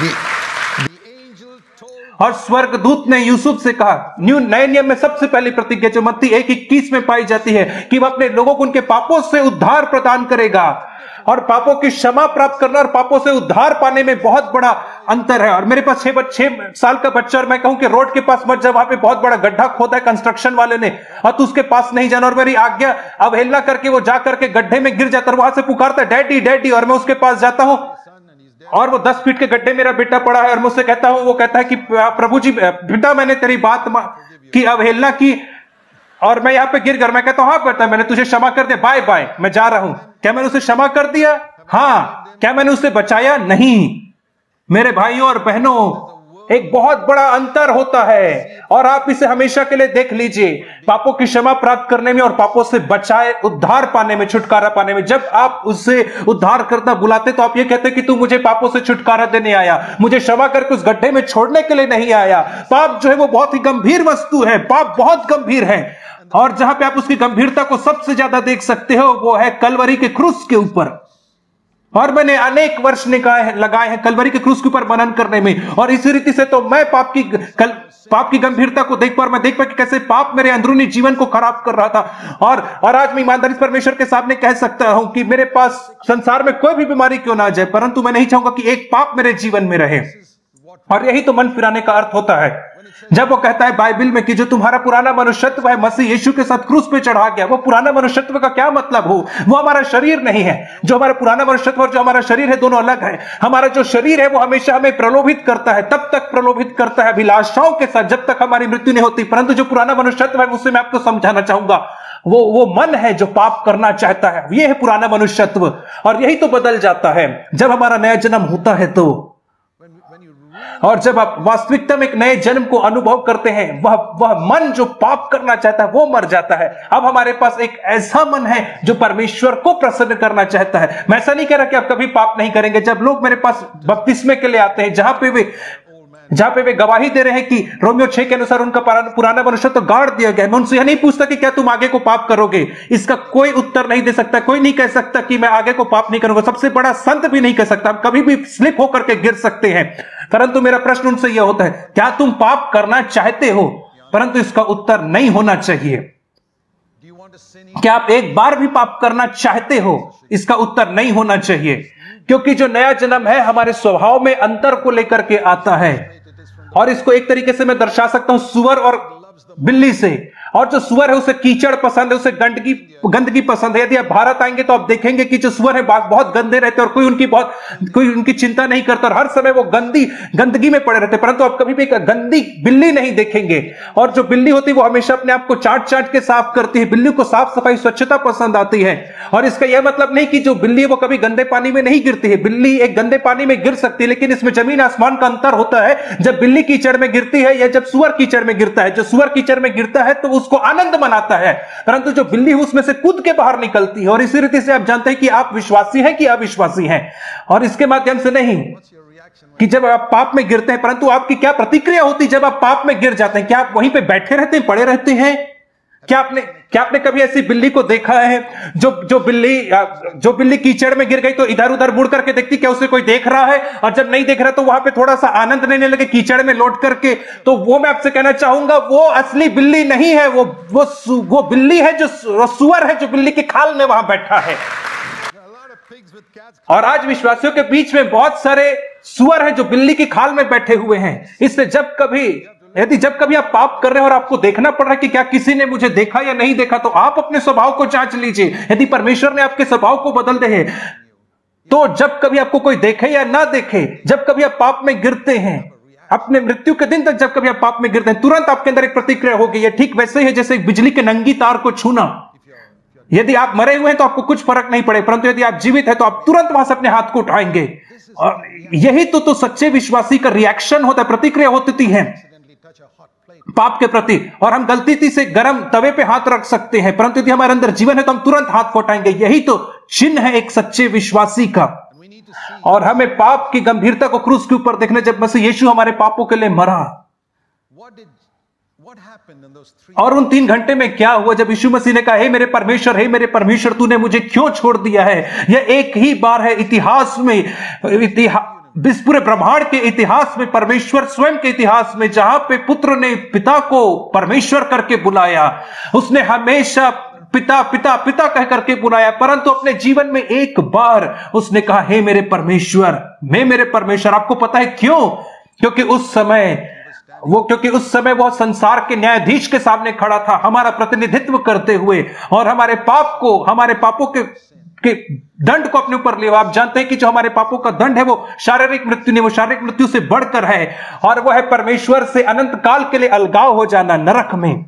और स्वर्गदूत ने यूसुफ से कहा, न्यू नए नियम में सबसे पहली प्रतिज्ञा जो मत्ती एक इक्कीस में पाई जाती है, कि वह अपने लोगों को उनके पापों से उद्धार प्रदान करेगा। और पापों की क्षमा प्राप्त करना और पापों से उद्धार पाने में बहुत बड़ा अंतर है। और मेरे पास छह छह साल का बच्चा, और मैं कहूं कि रोड के पास मत जा, वहां पे बहुत बड़ा गड्ढा खोदा है कंस्ट्रक्शन वाले ने, और तू उसके पास नहीं जाना, और मेरी आज्ञा अवहेलना करके वो जा करके गड्ढे में गिर जाता है, वहां से पुकारता है डैडी डैडी, और मैं उसके पास जाता हूं और वो दस फीट के गड्ढे मेरा बेटा पड़ा है, और मुझसे कहता हूं, वो कहता है कि प्रभु जी बेटा मैंने तेरी बात की अवहेलना की और मैं यहां पे गिर गया। मैं कहता हूं हाँ बेटा मैंने तुझे क्षमा कर दिया, बाय बाय मैं जा रहा हूं। क्या मैंने उसे क्षमा कर दिया? हाँ। क्या मैंने उसे बचाया? नहीं। मेरे भाइयों और बहनों, एक बहुत बड़ा अंतर होता है, और आप इसे हमेशा के लिए देख लीजिए, पापों की क्षमा प्राप्त करने में और पापों से बचाए उद्धार पाने में, छुटकारा पाने में। जब आप उससे उद्धार करता बुलाते तो आप ये कहते कि तू मुझे पापों से छुटकारा देने आया, मुझे क्षमा करके उस गड्ढे में छोड़ने के लिए नहीं आया। पाप जो है वो बहुत ही गंभीर वस्तु है, पाप बहुत गंभीर है, और जहां पे आप उसकी गंभीरता को सबसे ज्यादा देख सकते हो वो है कलवरी के क्रूस के ऊपर। और मैंने अनेक वर्ष निकाय लगाए हैं कलवरी के क्रूस के ऊपर मनन करने में, और इसी रीति से तो मैं पाप की कल, पाप की गंभीरता को देख पा मैं देख पा कि कैसे पाप मेरे अंदरूनी जीवन को खराब कर रहा था। और और आज मैं ईमानदारी से परमेश्वर के सामने कह सकता हूं कि मेरे पास संसार में कोई भी बीमारी क्यों ना जाए, परंतु मैं नहीं चाहूंगा कि एक पाप मेरे जीवन में रहे। और यही तो मन फिराने का अर्थ होता है। जब वो कहता है बाइबल में कि जो तुम्हारा पुराना मनुष्यत्व है मसीह यीशु के साथ क्रूस पे चढ़ा गया, वो पुराना मनुष्यत्व का क्या मतलब हो? वो हमारा शरीर नहीं है। जो हमारा पुराना मनुष्यत्व और जो हमारा शरीर है दोनों अलग है। हमारा जो शरीर है वो हमेशा हमें प्रलोभित करता है, तब तक प्रलोभित करता है अभिलाषाओं के साथ जब तक हमारी मृत्यु नहीं होती। परंतु जो पुराना मनुष्यत्व है उससे मैं आपको समझाना चाहूंगा, वो वो मन है जो पाप करना चाहता है, ये है पुराना मनुष्यत्व। और यही तो बदल जाता है जब हमारा नया जन्म होता है। तो और जब आप वास्तविकता में एक नए जन्म को अनुभव करते हैं, वह वह मन जो पाप करना चाहता है वो मर जाता है। अब हमारे पास एक ऐसा मन है जो परमेश्वर को प्रसन्न करना चाहता है। मैं ऐसा नहीं कह रहा कि आप कभी पाप नहीं करेंगे। जब लोग मेरे पास बपतिस्मे के लिए आते हैं, जहां पे वे जहां पे वे गवाही दे रहे हैं कि रोमियो छह के अनुसार उनका पुराना मनुष्य तो गाड़ दिया गया, मैं उनसे यह नहीं पूछता कि क्या तुम आगे को पाप करोगे। इसका कोई उत्तर नहीं दे सकता। कोई नहीं कह सकता कि मैं आगे को पाप नहीं करूंगा। सबसे बड़ा संत भी नहीं कह सकता। हम कभी भी स्लिप होकर के गिर सकते हैं। परंतु मेरा प्रश्न उनसे यह होता है, क्या तुम पाप करना चाहते हो? परंतु इसका उत्तर नहीं होना चाहिए। क्या आप एक बार भी पाप करना चाहते हो? इसका उत्तर नहीं होना चाहिए, क्योंकि जो नया जन्म है हमारे स्वभाव में अंतर को लेकर के आता है। और इसको एक तरीके से मैं दर्शा सकता हूं सुअर और बिल्ली से। और जो सुअर है उसे कीचड़ पसंद है, उसे गंदगी गंदगी पसंद है। यदि आप भारत आएंगे तो आप देखेंगे कि जो सुअर है बहुत गंदे रहते हैं और कोई उनकी बहुत कोई उनकी चिंता नहीं करता और हर समय वो गंदी गंदगी में पड़े रहते हैं। परंतु आप कभी भी एक गंदी बिल्ली नहीं देखेंगे। और जो बिल्ली होती है वो हमेशा अपने आप को चाट चाट के साफ करती है। बिल्ली को साफ सफाई स्वच्छता पसंद आती है। और इसका यह मतलब नहीं कि जो बिल्ली है वो कभी गंदे पानी में नहीं गिरती है। बिल्ली एक गंदे पानी में गिर सकती है, लेकिन इसमें जमीन आसमान का अंतर होता है जब बिल्ली कीचड़ में गिरती है या जब सुअर कीचड़ में गिरता है। जो सुअर कीचड़ में गिरता है तो उसको आनंद मनाता है, परंतु जो बिल्ली है उसमें से कूद के बाहर निकलती है। और इसी रीति से आप जानते हैं कि आप विश्वासी हैं कि अविश्वासी हैं। और इसके माध्यम से नहीं कि जब आप पाप में गिरते हैं, परंतु आपकी क्या प्रतिक्रिया होती है जब आप पाप में गिर जाते हैं? क्या आप वहीं पे बैठे रहते हैं, पड़े रहते हैं? क्या आपने क्या आपने कभी ऐसी बिल्ली को देखा है जो जो बिल्ली जो बिल्ली कीचड़ में गिर गई तो इधर उधर मुड़ करके देखती, क्या उसे कोई देख रहा है? और जब नहीं देख रहा तो वहां पे थोड़ा सा आनंद लेने लगे कीचड़ में लौट करके। तो वो मैं आपसे कहना चाहूंगा, वो असली बिल्ली नहीं है, वो वो वो बिल्ली है जो सुअर है, जो बिल्ली के खाल में वहां बैठा है। और आज विश्वासियों के बीच में बहुत सारे सुअर हैं जो बिल्ली की खाल में बैठे हुए हैं। इसलिए जब कभी यदि जब कभी आप पाप कर रहे हैं और आपको देखना पड़ रहा है कि क्या किसी ने मुझे देखा या नहीं देखा, तो आप अपने स्वभाव को जांच लीजिए। यदि परमेश्वर ने आपके स्वभाव को बदल दे, तो जब कभी आपको कोई देखे या ना देखे, जब कभी आप पाप में गिरते हैं, अपने मृत्यु के दिन तक जब कभी आप पाप में गिरते हैं, तुरंत आपके अंदर एक प्रतिक्रिया होगी। यह ठीक वैसे ही जैसे बिजली के नंगी तार को छूना। यदि आप मरे हुए हैं तो आपको कुछ फर्क नहीं पड़े, परंतु यदि आप जीवित हैं तो आप तुरंत वहां से अपने हाथ को उठाएंगे। और यही तो तो सच्चे विश्वासी का रिएक्शन होता है, प्रतिक्रिया होती है पाप के प्रति। और हम गलती से गर्म तवे पे हाथ रख सकते हैं, परंतु यदि हमारे अंदर जीवन है तो हम तुरंत हाथ उठाएंगे। यही तो चिन्ह है एक सच्चे विश्वासी का। और हमें पाप की गंभीरता को क्रूस के ऊपर देखना, जब मसीह यीशु हमारे पापों के लिए मरा। और उन तीन घंटे में क्या हुआ जब यीशु मसीह ने कहा, हे मेरे परमेश्वर, हे मेरे परमेश्वर, तूने मुझे क्यों छोड़ दिया है? यह एक ही बार है इतिहास में, इतिहास इस पूरे ब्रह्मांड के इतिहास में, परमेश्वर स्वयं के इतिहास में, जहां पे पुत्र ने पिता को परमेश्वर करके बुलाया। उसने हमेशा पिता पिता पिता कह करके बुलाया, परंतु अपने जीवन में एक बार उसने कहा, हे मेरे परमेश्वर, मैं मेरे परमेश्वर। आपको पता है क्यों? क्योंकि उस समय वो क्योंकि उस समय वो संसार के न्यायाधीश के सामने खड़ा था, हमारा प्रतिनिधित्व करते हुए, और हमारे पाप को, हमारे पापों के के दंड को अपने ऊपर लिया। आप जानते हैं कि जो हमारे पापों का दंड है वो शारीरिक मृत्यु नहीं, वो शारीरिक मृत्यु से बढ़कर है, और वो है परमेश्वर से अनंत काल के लिए अलगाव हो जाना नरक में।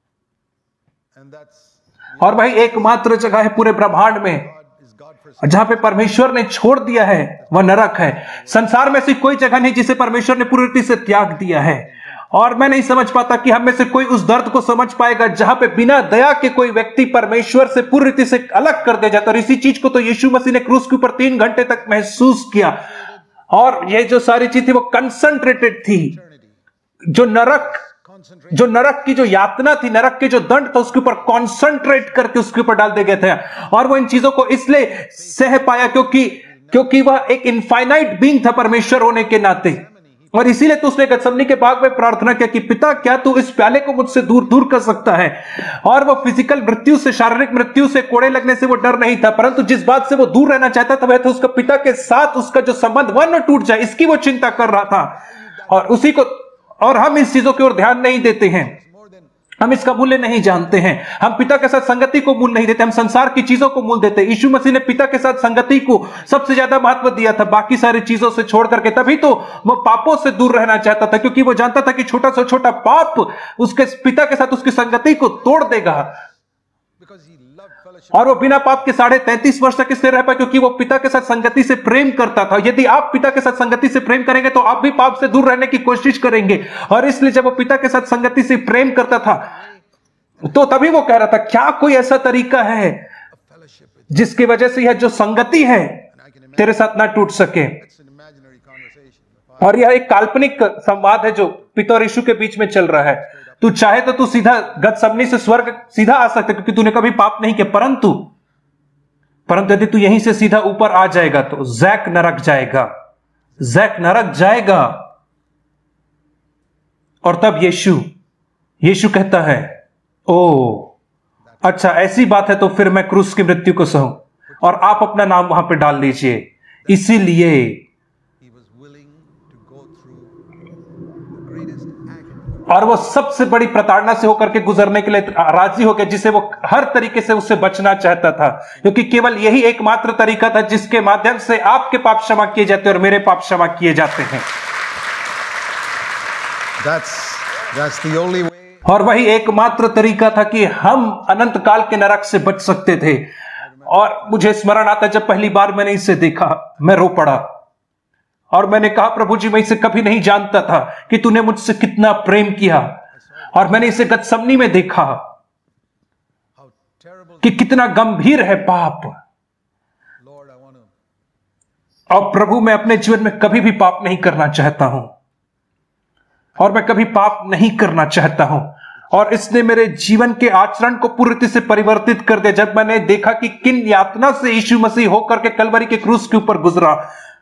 और भाई एकमात्र जगह है पूरे ब्रह्मांड में जहां पे परमेश्वर ने छोड़ दिया है, वह नरक है। संसार में ऐसी कोई जगह नहीं जिसे परमेश्वर ने पूरी रीति से त्याग दिया है। और मैं नहीं समझ पाता कि हम में से कोई उस दर्द को समझ पाएगा जहां पे बिना दया के कोई व्यक्ति परमेश्वर से पूरी रीति से अलग कर दे जाता। और इसी चीज को तो यीशु मसीह ने क्रूस के ऊपर तीन घंटे तक महसूस किया। और ये जो सारी चीज थी वो कंसंट्रेटेड थी। जो नरक जो नरक की जो यातना थी, नरक के जो दंड था, उसके ऊपर कॉन्सेंट्रेट करके उसके ऊपर डाल दिए गए थे। और वो इन चीजों को इसलिए सह पाया क्योंकि क्योंकि वह एक इनफाइनाइट बीइंग था परमेश्वर होने के नाते। और इसीलिए तो उसने गतसमनी के बाग में प्रार्थना किया कि पिता, क्या तू इस प्याले को मुझसे दूर दूर कर सकता है? और वो फिजिकल मृत्यु से, शारीरिक मृत्यु से, कोड़े लगने से वो डर नहीं था, परंतु जिस बात से वो दूर रहना चाहता था वह था उसका पिता के साथ उसका जो संबंध वह न टूट जाए, इसकी वो चिंता कर रहा था। और उसी को और हम इस चीजों की ओर ध्यान नहीं देते हैं, हम इसका मूल्य नहीं जानते हैं। हम पिता के साथ संगति को मूल्य नहीं देते, हम संसार की चीजों को मूल्य देते हैं। यीशु मसीह ने पिता के साथ संगति को सबसे ज्यादा महत्व दिया था, बाकी सारी चीजों से छोड़ करके। तभी तो वो पापों से दूर रहना चाहता था, क्योंकि वो जानता था कि छोटा से छोटा पाप उसके पिता के साथ उसकी संगति को तोड़ देगा। और वो बिना पाप के साढ़े तैंतीस वर्ष तक इसलिए रह पाया क्योंकि वो पिता के साथ संगति से प्रेम करता था। यदि आप पिता के साथ संगति से प्रेम करेंगे तो आप भी पाप से दूर रहने की कोशिश करेंगे। और इसलिए जब वो पिता के साथ संगति से प्रेम करता था तो तभी वो कह रहा था, क्या कोई ऐसा तरीका है जिसकी वजह से यह जो संगति है तेरे साथ ना टूट सके? और यह एक काल्पनिक संवाद है जो पिता और यीशु के बीच में चल रहा है। तू चाहे तो तू सीधा गतसमनी से स्वर्ग सीधा आ सकता है क्योंकि तूने कभी पाप नहीं किया, परंतु परंतु यदि तू यहीं से सीधा ऊपर आ जाएगा तो जैक नरक जाएगा, जैक नरक जाएगा। और तब यीशु यीशु कहता है, ओ अच्छा ऐसी बात है तो फिर मैं क्रूस की मृत्यु को सहूं और आप अपना नाम वहां पे डाल लीजिए। इसीलिए और वो सबसे बड़ी प्रताड़ना से होकर के गुजरने के लिए राजी हो गया, जिसे वो हर तरीके से उससे बचना चाहता था, क्योंकि केवल यही एकमात्र तरीका था जिसके माध्यम से आपके पाप क्षमा किए जाते और मेरे पाप क्षमा किए जाते हैं। That's, that's the only way. और वही एकमात्र तरीका था कि हम अनंत काल के नरक से बच सकते थे। और मुझे स्मरण आता जब पहली बार मैंने इसे देखा, मैं रो पड़ा और मैंने कहा, प्रभु जी मैं इसे कभी नहीं जानता था कि तूने मुझसे कितना प्रेम किया। और मैंने इसे गतसमनी में देखा कि कितना गंभीर है पाप। और प्रभु मैं अपने जीवन में कभी भी पाप नहीं करना चाहता हूं और मैं कभी पाप नहीं करना चाहता हूं। और इसने मेरे जीवन के आचरण को पूरी रीति से परिवर्तित कर दिया। जब मैंने देखा कि किन यातना से यीशु मसीह होकर के कलवरी के क्रूस के ऊपर गुजरा,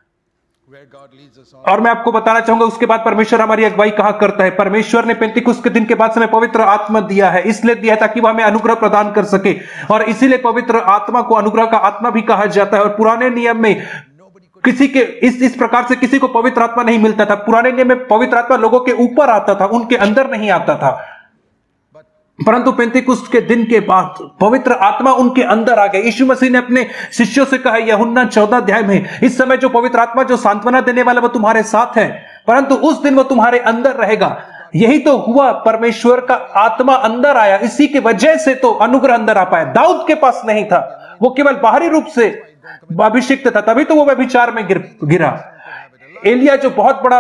और मैं आपको बताना चाहूंगा उसके बाद परमेश्वर हमारी अगुवाई कहां करता है। परमेश्वर ने पेंतीकुस्त के दिन के बाद हमें पवित्र आत्मा दिया है, इसलिए दिया है ताकि वह हमें अनुग्रह प्रदान कर सके, और इसीलिए पवित्र आत्मा को अनुग्रह का आत्मा भी कहा जाता है। और पुराने नियम में किसी के इस इस प्रकार से किसी को पवित्र आत्मा नहीं मिलता था। पुराने नियम में पवित्र आत्मा लोगों के ऊपर आता था, उनके अंदर नहीं आता था, परंतु पेंतीकुस्त के दिन के बाद पवित्र आत्मा उनके अंदर आ गए। यीशु मसीह ने अपने शिष्यों से कहा यूहन्ना चौदह अध्याय में, इस समय जो पवित्र आत्मा जो सांत्वना देने वाला वो तुम्हारे साथ है, परंतु उस दिन वो तुम्हारे अंदर रहेगा। यही तो हुआ, परमेश्वर का आत्मा अंदर आया, इसी की वजह से तो अनुग्रह अंदर आ पाया। दाऊद के पास नहीं था, वो केवल बाहरी रूप से अभिषिक्त था, तभी तो वो व्यभिचार में गिर, गिरा। एलिया जो बहुत बड़ा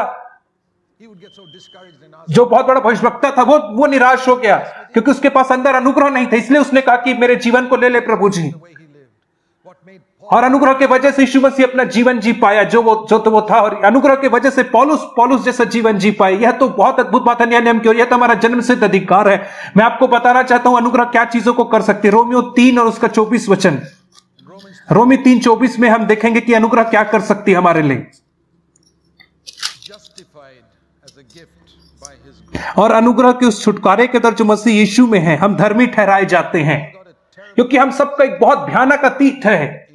जो बहुत बड़ा भविष्यवक्ता था, वो वो निराश हो गया क्योंकि उसके पास अंदर अनुग्रह नहीं था। इसलिए उसने कहा कि मेरे जीवन को ले ले प्रभु जी, और अनुग्रह के वजह से यीशु मसीह अपना जीवन जी पाया जो वो जो तो वो था, और अनुग्रह के वजह से पौलुस पौलुस जैसा जीवन जी पाए। यह तो बहुत अद्भुत बात है नियम की, और यह तो हमारा जन्म सिद्ध अधिकार है। मैं आपको बताना चाहता हूं अनुग्रह क्या चीजों को कर सकती है। रोमियो तीन और उसका चौबीस वचन, रोमी तीन चौबीस में हम देखेंगे कि अनुग्रह क्या कर सकती है हमारे लिए। और अनुग्रह के उस छुटकारे के दर जो मसीह यीशु में है, हम धर्मी ठहराए जाते हैं, क्योंकि हम सबका एक बहुत भयानक अतीत है,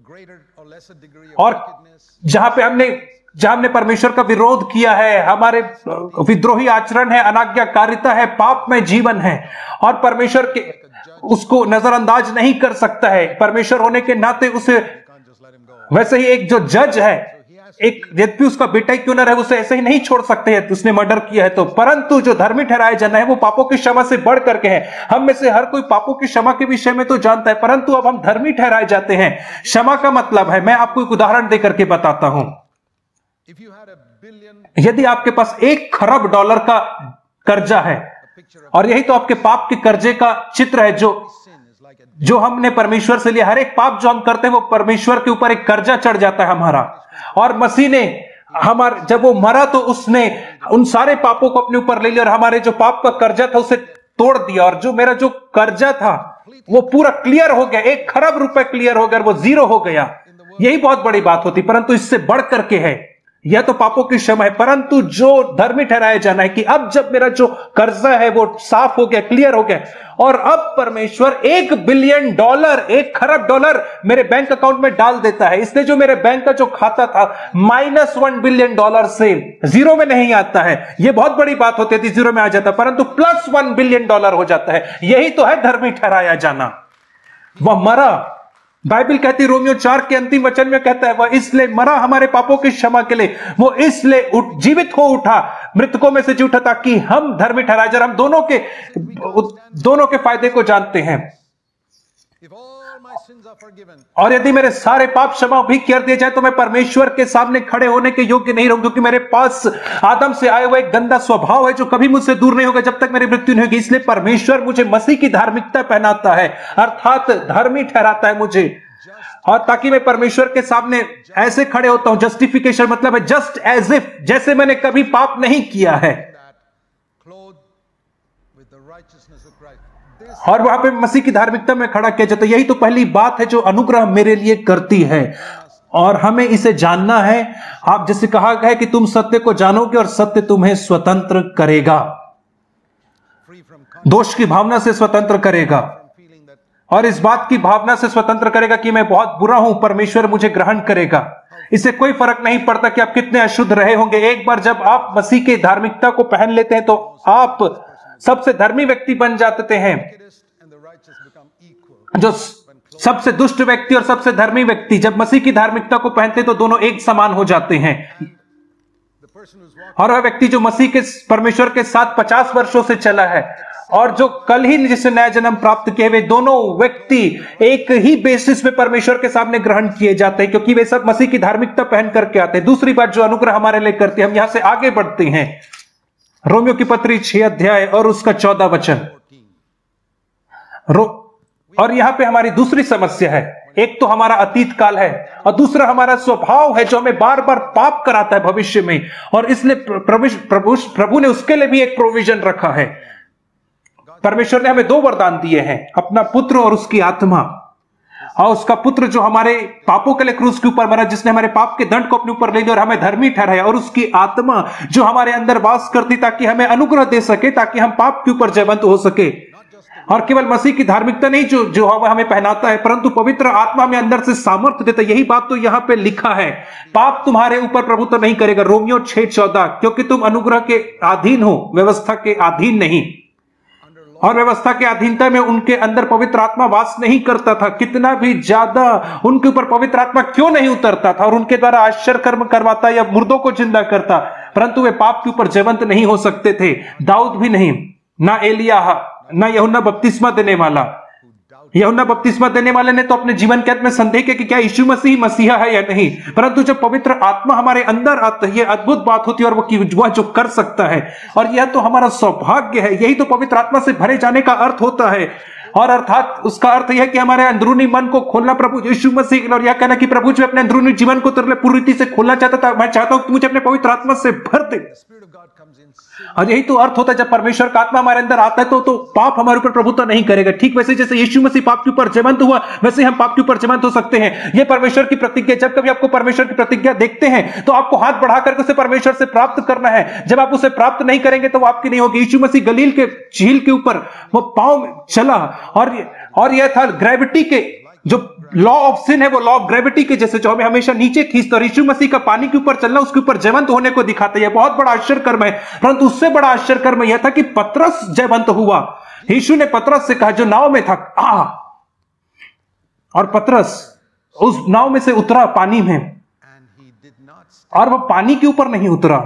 और जहां पे हमने जहां हमने परमेश्वर का विरोध किया है, हमारे विद्रोही आचरण है, अनाज्ञाकारिता है, पाप में जीवन है, और परमेश्वर के उसको नजरअंदाज नहीं कर सकता है। परमेश्वर होने के नाते उसे, वैसे ही एक जो जज है, एक यद्यपि उसका बेटा ही क्यों न रहे, उसे ऐसे ही नहीं छोड़ सकते हैं, उसने मर्डर किया है तो। परंतु जो धर्मी ठहराए जाना है वो पापों की क्षमा से बढ़ करके है। हम में से हर कोई पापों की क्षमा के विषय में तो जानता है, परंतु अब हम धर्मी ठहराए जाते हैं। क्षमा का मतलब है, मैं आपको एक उदाहरण देकर के बताता हूं। यदि आपके पास एक खरब डॉलर का कर्जा है, और यही तो आपके पाप के कर्जे का चित्र है, जो जो हमने परमेश्वर से लिया। हर एक पाप जो हम करते हैं वो परमेश्वर के ऊपर एक कर्जा चढ़ जाता है हमारा। और मसीह ने हमारे, जब वो मरा तो उसने उन सारे पापों को अपने ऊपर ले लिया, और हमारे जो पाप का कर्जा था उसे तोड़ दिया, और जो मेरा जो कर्जा था वो पूरा क्लियर हो गया। एक खरब रुपए क्लियर हो गया, वो जीरो हो गया। यही बहुत बड़ी बात होती, परंतु इससे बढ़ करके है, यह तो पापों की क्षमा है, परंतु जो धर्मी ठहराया जाना है कि अब जब मेरा जो कर्जा है वो साफ हो गया, क्लियर हो गया, और अब परमेश्वर एक बिलियन डॉलर, एक खरब डॉलर मेरे बैंक अकाउंट में डाल देता है। इसलिए जो मेरे बैंक का जो खाता था माइनस वन बिलियन डॉलर से जीरो में नहीं आता है। यह बहुत बड़ी बात होती थी, जीरो में आ जाता, परंतु प्लस वन बिलियन डॉलर हो जाता है। यही तो है धर्मी ठहराया जाना। वह मरा, बाइबल कहती है, रोमियो चार के अंतिम वचन में कहता है, वह इसलिए मरा हमारे पापों की क्षमा के लिए, वो इसलिए उठ, जीवित हो उठा, मृतकों में से जी उठा, ताकि हम धर्मी ठहराए जाए। हम दोनों के दोनों के फायदे को जानते हैं। और यदि मेरे सारे पाप क्षमा भी कर दिए जाए तो मैं परमेश्वर के सामने खड़े होने के योग्य नहीं रहूं, क्योंकि मेरे पास आदम से आए हुए एक गंदा स्वभाव है जो कभी मुझसे दूर नहीं होगा जब तक मेरी मृत्यु नहीं होगी। इसलिए परमेश्वर मुझे मसीह की धार्मिकता पहनाता है, अर्थात धर्मी ठहराता है मुझे, और ताकि मैं परमेश्वर के सामने ऐसे खड़े होता हूं। जस्टिफिकेशन मतलब है जस्ट एज इफ, जैसे मैंने कभी पाप नहीं किया है, और वहां पे मसीह की धार्मिकता में खड़ा किया जाता है। यही तो पहली बात है जो अनुग्रह मेरे लिए करती है, और हमें इसे जानना है। आप जैसे कहा गया है कि तुम सत्य को जानोगे और सत्य तुम्हें स्वतंत्र करेगा, दोष की भावना से स्वतंत्र करेगा, और इस बात की भावना से स्वतंत्र करेगा कि मैं बहुत बुरा हूं, परमेश्वर मुझे ग्रहण करेगा। इससे कोई फर्क नहीं पड़ता कि आप कितने अशुद्ध रहे होंगे। एक बार जब आप मसीह की धार्मिकता को पहन लेते हैं तो आप सबसे धर्मी व्यक्ति बन जाते हैं। जो सबसे दुष्ट व्यक्ति और सबसे धर्मी व्यक्ति जब मसीह की धार्मिकता को पहनते तो दोनों एक समान हो जाते हैं। और वह व्यक्ति जो मसीह के परमेश्वर के साथ पचास वर्षों से चला है, और जो कल ही जिसे नया जन्म प्राप्त किए, वे दोनों व्यक्ति एक ही बेसिस पे परमेश्वर के सामने ग्रहण किए जाते हैं, क्योंकि वे सब मसीह की धार्मिकता पहन करके आते हैं। दूसरी बात जो अनुग्रह हमारे लिए करती है, हम यहां से आगे बढ़ते हैं। रोमियो की पत्री छह अध्याय और उसका चौदह वचन। रो और यहां पे हमारी दूसरी समस्या है। एक तो हमारा अतीत काल है, और दूसरा हमारा स्वभाव है जो हमें बार बार पाप कराता है भविष्य में, और इसलिए प्रभु प्रभु प्रभु ने उसके लिए भी एक प्रोविजन रखा है। परमेश्वर ने हमें दो वरदान दिए हैं, अपना पुत्र और उसकी आत्मा। और उसका पुत्र जो हमारे पापों के लिए क्रूस के ऊपर मरा, जिसने हमारे पाप के दंड को अपने ऊपर ले लिया और हमें धर्मी ठहराया, और उसकी आत्मा जो हमारे अंदर वास करती ताकि हमें अनुग्रह दे सके, ताकि हम पाप के ऊपर जयवंत हो सके। और केवल मसीह की धार्मिकता नहीं जो जो हमें पहनाता है, परंतु पवित्र आत्मा हमें अंदर से सामर्थ्य देता है। यही बात तो यहां पे लिखा है, पाप तुम्हारे ऊपर प्रभुत्व नहीं करेगा, रोमियो छह चौदह, क्योंकि तुम अनुग्रह के अधीन हो, व्यवस्था के अधीन नहीं। और व्यवस्था के अधीनता में उनके अंदर पवित्र आत्मा वास नहीं करता था। कितना भी ज्यादा उनके ऊपर पवित्र आत्मा क्यों नहीं उतरता था और उनके द्वारा आश्चर्य कर्म करवाता या मुर्दों को जिंदा करता, परंतु वे पाप के ऊपर जयवंत नहीं हो सकते थे। दाऊद भी नहीं, ना एलिया, ना यूहन्ना बपतिस्मा देने वाला। यूहन्ना बपतिस्मा देने वाले ने तो अपने जीवन के अंत में संदेह किया कि क्या यीशु मसीह मसीहा है या नहीं, परंतु जब पवित्र आत्मा हमारे अंदर आता है, यह अद्भुत बात होती है, और वो वह जो कर सकता है, और यह तो हमारा सौभाग्य है। यही तो पवित्र आत्मा से भरे जाने का अर्थ होता है। और अर्थात उसका अर्थ यह है कि हमारे अंदरूनी मन को खोलना प्रभु यीशु मसीह, और यह कहना कि प्रभु जी अपने अंदरूनी जीवन को तेरे लिए पूरी रीति से खोलना चाहता था। मैं चाहता हूं कि मुझे अपने पवित्र आत्मा से भर दे। और यही तो अर्थ होता है, जब परमेश्वर का आत्मा हमारे अंदर आता है तो तो पाप हमारे ऊपर प्रभुत्व नहीं करेगा। ठीक वैसे जैसे यीशु मसीह पाप के ऊपर जयवंत हुआ, वैसे हम पाप के ऊपर जयवंत हो सकते हैं। यह परमेश्वर की प्रतिज्ञा। जब कभी आपको परमेश्वर की प्रतिज्ञा देखते हैं तो आपको हाथ बढ़ा करके उसे परमेश्वर से प्राप्त करना है। जब आप उसे प्राप्त नहीं करेंगे तो वो आपकी नहीं होगी। यीशु मसीह गलील के झील के ऊपर वो पांव चला, और और यह था ग्रेविटी के जो लॉ ऑफ सिन है, वो लॉ ऑफ ग्रेविटी के जैसे जो हमें हमेशा नीचे खींचता, और यीशु मसीह का पानी के ऊपर चलना उसके ऊपर जयवंत होने को दिखाता है। बहुत बड़ा आश्चर्य कर्म है। परंतु उससे बड़ा आश्चर्य कर्म यह था कि पतरस जयवंत हुआ। यीशु ने पतरस से कहा जो नाव में था, आ, और पतरस उस नाव में से उतरा पानी में, और वह पानी के ऊपर नहीं उतरा,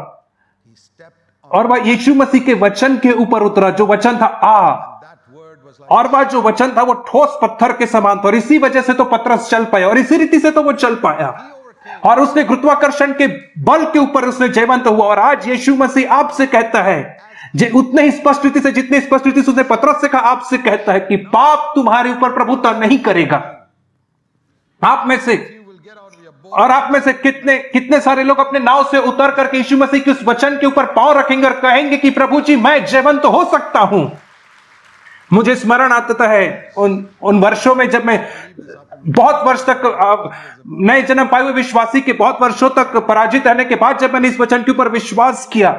और वह यीशु मसीह के वचन के ऊपर उतरा, जो वचन था आ, और वह जो वचन था वो ठोस पत्थर के समान था। और इसी वजह से तो पतरस चल पाया, और इसी रीति से तो वो चल पाया, और उसने गुरुत्वाकर्षण के बल के ऊपर उसने जयवंत हुआ। और आज यीशु मसीह आपसे कहता है, जे उतने ही स्पष्ट रीति से जितने स्पष्ट रीति से उसने पतरस से कहा, आपसे कहता है कि पाप तुम्हारे ऊपर प्रभुत्व नहीं करेगा। आप में से और आप में से कितने कितने सारे लोग अपने नाव से उतर करके यीशु मसीह के उस वचन के ऊपर पांव रखेंगे और कहेंगे कि प्रभु जी मैं जयवंत हो सकता हूं। मुझे स्मरण आता है उन उन वर्षों में जब मैं बहुत वर्ष तक नए जन्म पाए हुए विश्वासी के बहुत वर्षों तक पराजित रहने के बाद जब मैंने इस वचन के ऊपर विश्वास किया,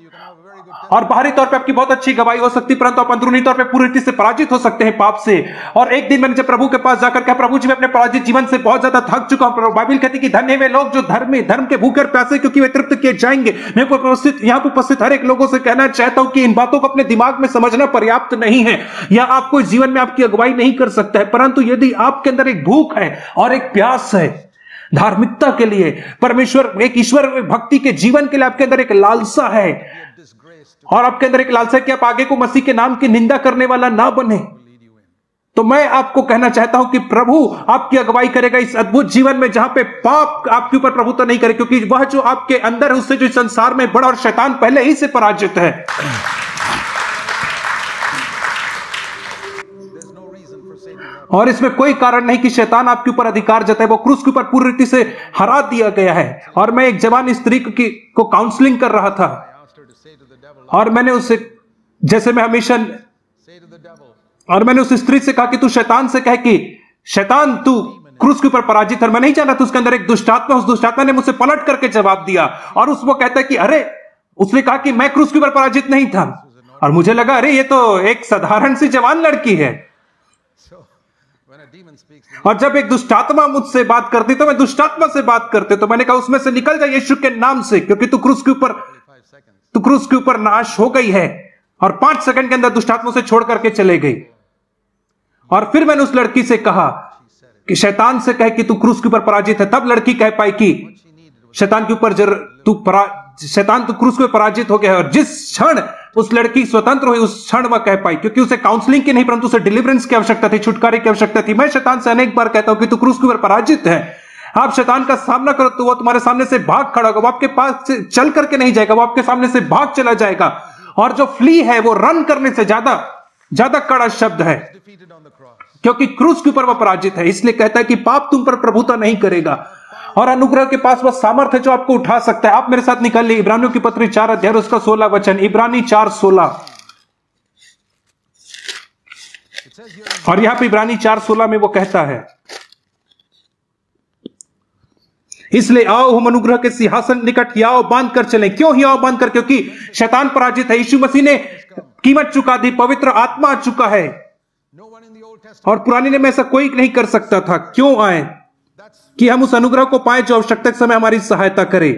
और बाहरी तौर पे आपकी बहुत अच्छी गवाही हो सकती है, परंतु आप अंदरूनी तौर पे पूरी रीति से पराजित हो सकते हैं पाप से। और एक दिन मैंने जब प्रभु के पास जाकर कहा, प्रभु जी मैं अपने पराजित जीवन से बहुत ज्यादा थक चुका हूं। बाइबल कहती कि धन्य वे लोग जो धर्म में धर्म के भूखे और प्यासे, क्योंकि वे तृप्त किए जाएंगे। मैं उपस्थित यहाँ पर उपस्थित हर एक लोगों से कहना चाहता हूं कि इन बातों को अपने दिमाग में समझना पर्याप्त नहीं है, या आपको जीवन में आपकी अगुवाई नहीं कर सकता है, परंतु यदि आपके अंदर एक भूख है और एक प्यास है धार्मिकता के लिए, परमेश्वर एक ईश्वर भक्ति के जीवन के लिए आपके अंदर एक लालसा है, और आपके अंदर एक लालसा है कि आप आगे को मसीह के नाम की निंदा करने वाला ना बने, तो मैं आपको कहना चाहता हूं कि प्रभु आपकी अगुवाई करेगा इस अद्भुत जीवन में, जहां पे पाप आपके ऊपर प्रभुत्व नहीं करे, क्योंकि वह जो आपके अंदर है उससे जो संसार में बड़ा, और शैतान पहले ही से पराजित है। और इसमें कोई कारण नहीं कि शैतान आपके ऊपर अधिकार जताए। वो क्रूस के ऊपर पूरी रीति से हरा दिया गया है। और मैं एक जवान स्त्री की को काउंसलिंग कर रहा था, और मैंने उससे, जैसे मैं हमेशा, और मैंने उस स्त्री से कहा कि तू शैतान से कह कि शैतान तू क्रूस के ऊपर पराजित है। मैं नहीं जानता था उसके अंदर एक दुष्टात्मा, उस दुष्टात्मा ने मुझसे पलट करके जवाब दिया, और उस वो कहता है कि अरे, उसने कहा कि मैं क्रूस के ऊपर पराजित नहीं था, और मुझे लगा अरे ये तो एक साधारण सी जवान लड़की है। और जब एक दुष्टात्मा मुझसे बात करती तो मैं दुष्टात्मा से बात करते, तो मैंने कहा उसमें से निकल जा यीशु के नाम से, क्योंकि तू क्रूस के ऊपर तू क्रूस के ऊपर नाश हो गई है। और पांच सेकंड के अंदर दुष्टात्मा से छोड़ करके चले गई। और फिर मैंने उस लड़की से कहा कि शैतान से कहे कि तू क्रूस के ऊपर पराजित है। तब लड़की कह पाई कि शैतान के ऊपर जर तू परा शैतान तू क्रूस के ऊपर पराजित हो गया है। और जिस क्षण उस लड़की स्वतंत्र हुई, उस क्षण वह कह पाई, क्योंकि उसे काउंसलिंग की नहीं परंतु उसे डिलीवरेंस की आवश्यकता थी, छुटकारे की आवश्यकता थी। मैं शैतान से अनेक बार कहता हूं कि तू क्रूस के ऊपर पराजित है, आप शैतान का सामना करो तो वो तुम्हारे सामने से भाग खड़ा होगा, वो आपके पास से चल करके नहीं जाएगा, वो आपके सामने से भाग चला जाएगा। और जो फ्ली है वो रन करने से ज्यादा ज्यादा कड़ा शब्द है, क्योंकि क्रूस के ऊपर वह पराजित है। इसलिए कहता है कि पाप तुम पर प्रभुता नहीं करेगा, और अनुग्रह के पास वह सामर्थ्य है जो आपको उठा सकता है। आप मेरे साथ निकल ली इब्रानियों की पत्री चार अध्याय उसका सोलह वचन, इब्रानी चार सोलह। और यहां पे इब्रानी चार सोलह में वो कहता है, इसलिए आओ हम अनुग्रह के सिंहासन निकट याव बांध कर चलें। क्यों याव बांध कर? क्योंकि शैतान पराजित है, यीशु मसीह ने कीमत चुका दी, पवित्र आत्मा आ चुका है और पुराने नियम में ऐसा कोई नहीं कर सकता था। क्यों आए? कि हम उस अनुग्रह को पाए जो आवश्यकता के समय हमारी सहायता करे।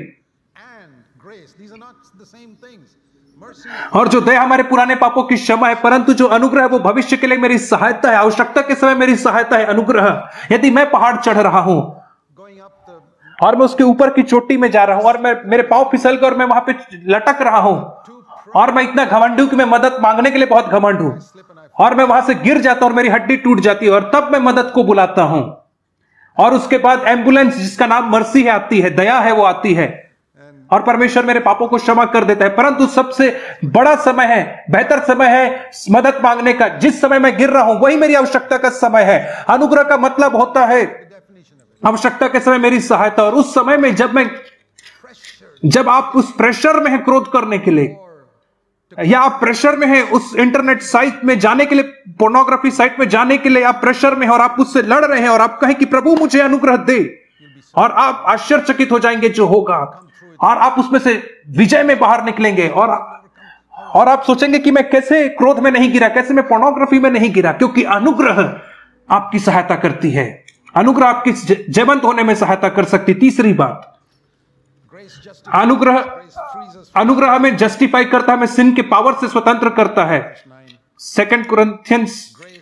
और जो दया हमारे पुराने पापों की क्षमा है, परंतु जो अनुग्रह है वो भविष्य के लिए मेरी सहायता है, आवश्यकता के समय मेरी सहायता है। अनुग्रह, यदि मैं पहाड़ चढ़ रहा हूं और मैं उसके ऊपर की चोटी में जा रहा हूं और मैं मेरे पांव फिसल गए और मैं वहां पे लटक रहा हूं और मैं इतना घमंड हूं कि मैं मदद मांगने के लिए बहुत घमंड हूं और मैं वहां से गिर जाता हूं और मेरी हड्डी टूट जाती है और तब मैं मदद को बुलाता हूं और उसके बाद एम्बुलेंस जिसका नाम मर्सी है आती है, दया है, वो आती है और परमेश्वर मेरे पापों को क्षमा कर देता है। परंतु सबसे बड़ा समय है, बेहतर समय है मदद मांगने का। जिस समय मैं गिर रहा हूं वही मेरी आवश्यकता का समय है। अनुग्रह का मतलब होता है आवश्यकता के समय मेरी सहायता। और उस समय में जब मैं जब आप उस प्रेशर में हैं क्रोध करने के लिए, या आप प्रेशर में हैं उस इंटरनेट साइट में जाने के लिए, पोर्नोग्राफी साइट में जाने के लिए आप प्रेशर में हैं और आप उससे लड़ रहे हैं और आप कहें कि प्रभु मुझे अनुग्रह दे, और आप आश्चर्यचकित हो जाएंगे जो होगा और आप उसमें से विजय में बाहर निकलेंगे और और आप सोचेंगे कि मैं कैसे क्रोध में नहीं गिरा, कैसे मैं पोर्नोग्राफी में नहीं गिरा, क्योंकि अनुग्रह आपकी सहायता करती है। अनुग्रह आपकी जयवंत होने में सहायता कर सकती। तीसरी बात, अनुग्रह अनुग्रह हमें जस्टिफाई करता है, हमें सिन के पावर से स्वतंत्र करता है। सेकंड कुरिन्थियंस,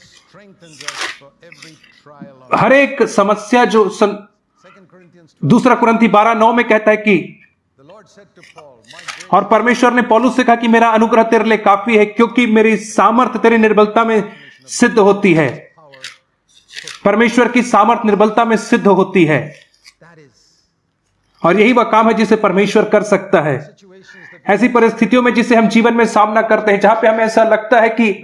हर एक समस्या जो सं, दूसरा कुरिन्थी बारह नौ में कहता है कि और परमेश्वर ने पौलुस से कहा कि मेरा अनुग्रह तेरे लिए काफी है क्योंकि मेरी सामर्थ तेरी निर्बलता में सिद्ध होती है। परमेश्वर की सामर्थ निर्बलता में सिद्ध होती है और यही वह काम है जिसे परमेश्वर कर सकता है। ऐसी परिस्थितियों में जिसे हम जीवन में सामना करते हैं, जहां पे हमें ऐसा लगता है कि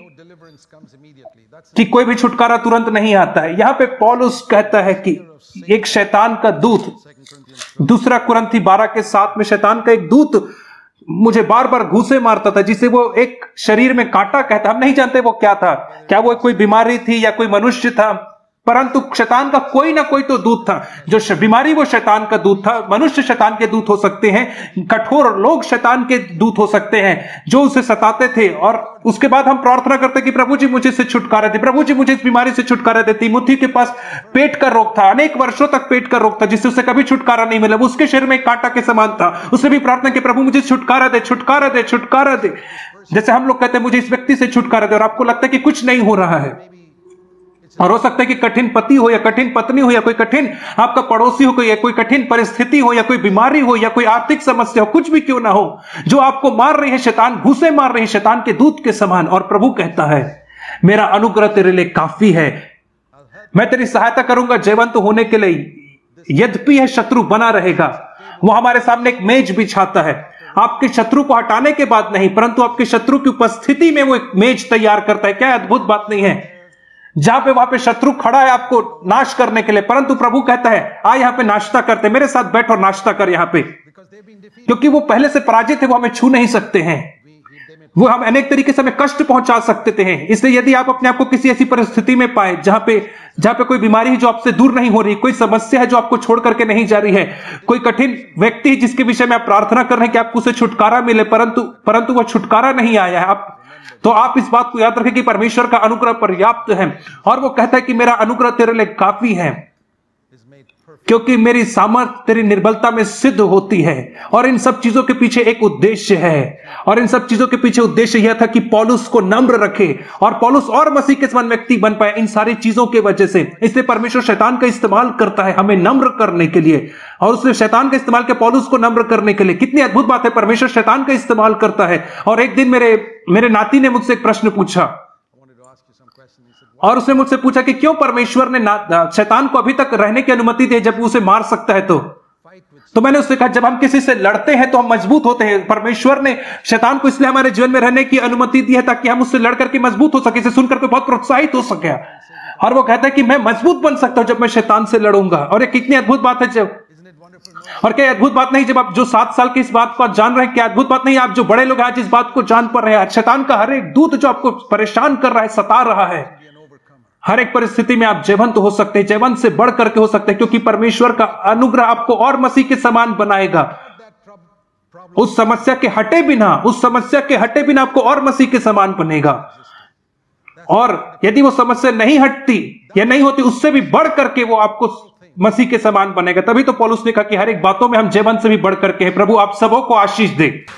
कि कोई भी छुटकारा तुरंत नहीं आता है, यहां पे पौलुस कहता है कि एक शैतान का दूत, दूसरा कुरिन्थी बारह के साथ में, शैतान का एक दूत मुझे बार बार घूसे मारता था, जिसे वो एक शरीर में कांटा कहता। हम नहीं जानते वो क्या था, क्या वो कोई बीमारी थी या कोई मनुष्य था, परंतु शैतान का कोई ना कोई तो दूत था। जो बीमारी वो शैतान का दूत था, मनुष्य शैतान के दूत हो सकते हैं, कठोर लोग शैतान के दूत हो सकते हैं जो उसे सताते थे। और उसके बाद हम प्रार्थना करते कि प्रभु जी मुझे से छुटकारा दे, प्रभु जी मुझे इस बीमारी से छुटकारा दे। तीमुथी के पास पेट का रोग था, अनेक वर्षों तक पेट का रोग था जिससे उसे कभी छुटकारा नहीं मिला, उसके शरीर में कांटा के समान था। उसने भी प्रार्थना की प्रभु मुझे छुटकारा दे, छुटकारा दे, छुटकारा दे। जैसे हम लोग कहते हैं मुझे इस व्यक्ति से छुटकारा दे और आपको लगता है कि कुछ नहीं हो रहा है, और हो सकता है कि कठिन पति हो या कठिन पत्नी हो या कोई कठिन आपका पड़ोसी हो, कोई कोई कठिन परिस्थिति हो या कोई बीमारी हो या कोई आर्थिक समस्या हो, कुछ भी क्यों ना हो जो आपको मार रही है, शैतान घूसे मार रही है शैतान के दूत के समान। और प्रभु कहता है मेरा अनुग्रह तेरे लिए काफी है, मैं तेरी सहायता करूंगा जयवंत होने के लिए। यद्यपि है शत्रु बना रहेगा, वो हमारे सामने एक मेज बिछाता है, आपके शत्रु को हटाने के बाद नहीं, परंतु आपके शत्रु की उपस्थिति में वो एक मेज तैयार करता है। क्या अद्भुत बात नहीं है? जहां पे वहां पे शत्रु खड़ा है आपको नाश करने के लिए, परंतु प्रभु कहता है आ यहां पे नाश्ता करते, मेरे साथ बैठ और नाश्ता कर यहां पे, क्योंकि वो पहले से पराजित है, वो हमें छू नहीं सकते हैं, वो हम अनेक तरीके से हमें कष्ट पहुंचा सकते हैं। इसलिए यदि आप अपने आप को किसी ऐसी परिस्थिति में पाए जहां पे जहां पे कोई बीमारी है जो आपसे दूर नहीं हो रही, कोई समस्या है जो आपको छोड़ करके नहीं जा रही है, कोई कठिन व्यक्ति जिसके विषय में आप प्रार्थना कर रहे हैं कि आपको उसे छुटकारा मिले, परंतु परंतु वह छुटकारा नहीं आया है, आप तो आप इस बात को याद रखें कि परमेश्वर का अनुग्रह पर्याप्त है। और वो कहता है कि मेरा अनुग्रह तेरे लिए काफी है क्योंकि मेरी सामर्थ तेरी निर्बलता में सिद्ध होती है। और इन सब चीजों के पीछे एक उद्देश्य है, और इन सब चीजों के पीछे उद्देश्य यह था कि पौलुस को नम्र रखे और पौलुस और मसीह के समान व्यक्ति बन पाए इन सारी चीजों के वजह से। इसलिए परमेश्वर शैतान का इस्तेमाल करता है हमें नम्र करने के लिए, और उसने शैतान का इस्तेमाल किया पौलुस को नम्र करने के लिए। कितनी अद्भुत बात है, परमेश्वर शैतान का इस्तेमाल करता है। और एक दिन मेरे मेरे नाती ने मुझसे एक प्रश्न पूछा, और उसने मुझसे पूछा कि क्यों परमेश्वर ने शैतान को अभी तक रहने की अनुमति दी जब उसे मार सकता है। तो तो मैंने उससे कहा जब हम किसी से लड़ते हैं तो हम मजबूत होते हैं। परमेश्वर ने शैतान को इसलिए हमारे जीवन में रहने की अनुमति दी है ताकि हम उससे लड़कर के मजबूत हो सके। इसे सुनकर के बहुत प्रोत्साहित हो सके, और वो कहता है कि मैं मजबूत बन सकता हूं जब मैं शैतान से लड़ूंगा। और ये कितनी अद्भुत बात है। जब और क्या अद्भुत बात नहीं, जब आप जो सात साल की इस बात को जान रहे हैं, क्या अद्भुत बात नहीं, आप जो बड़े लोग आज इस बात को जान पा रहे हैं, शैतान का हर एक दूत जो आपको परेशान कर रहा है, सता रहा है, हर एक परिस्थिति में आप जयवंत हो सकते हैं, जयवंत से बढ़ करके हो सकते हैं, क्योंकि परमेश्वर का अनुग्रह आपको और मसीह के समान बनाएगा। उस समस्या के हटे बिना उस समस्या के हटे बिना आपको और मसीह के समान बनेगा। और यदि वो समस्या नहीं हटती या नहीं होती, उससे भी बढ़ करके वो आपको मसीह के समान बनेगा। तभी तो पौलुस ने कहा कि हर एक बातों में हम जयवंत से भी बढ़ करके हैं। प्रभु आप सबों को आशीष दे।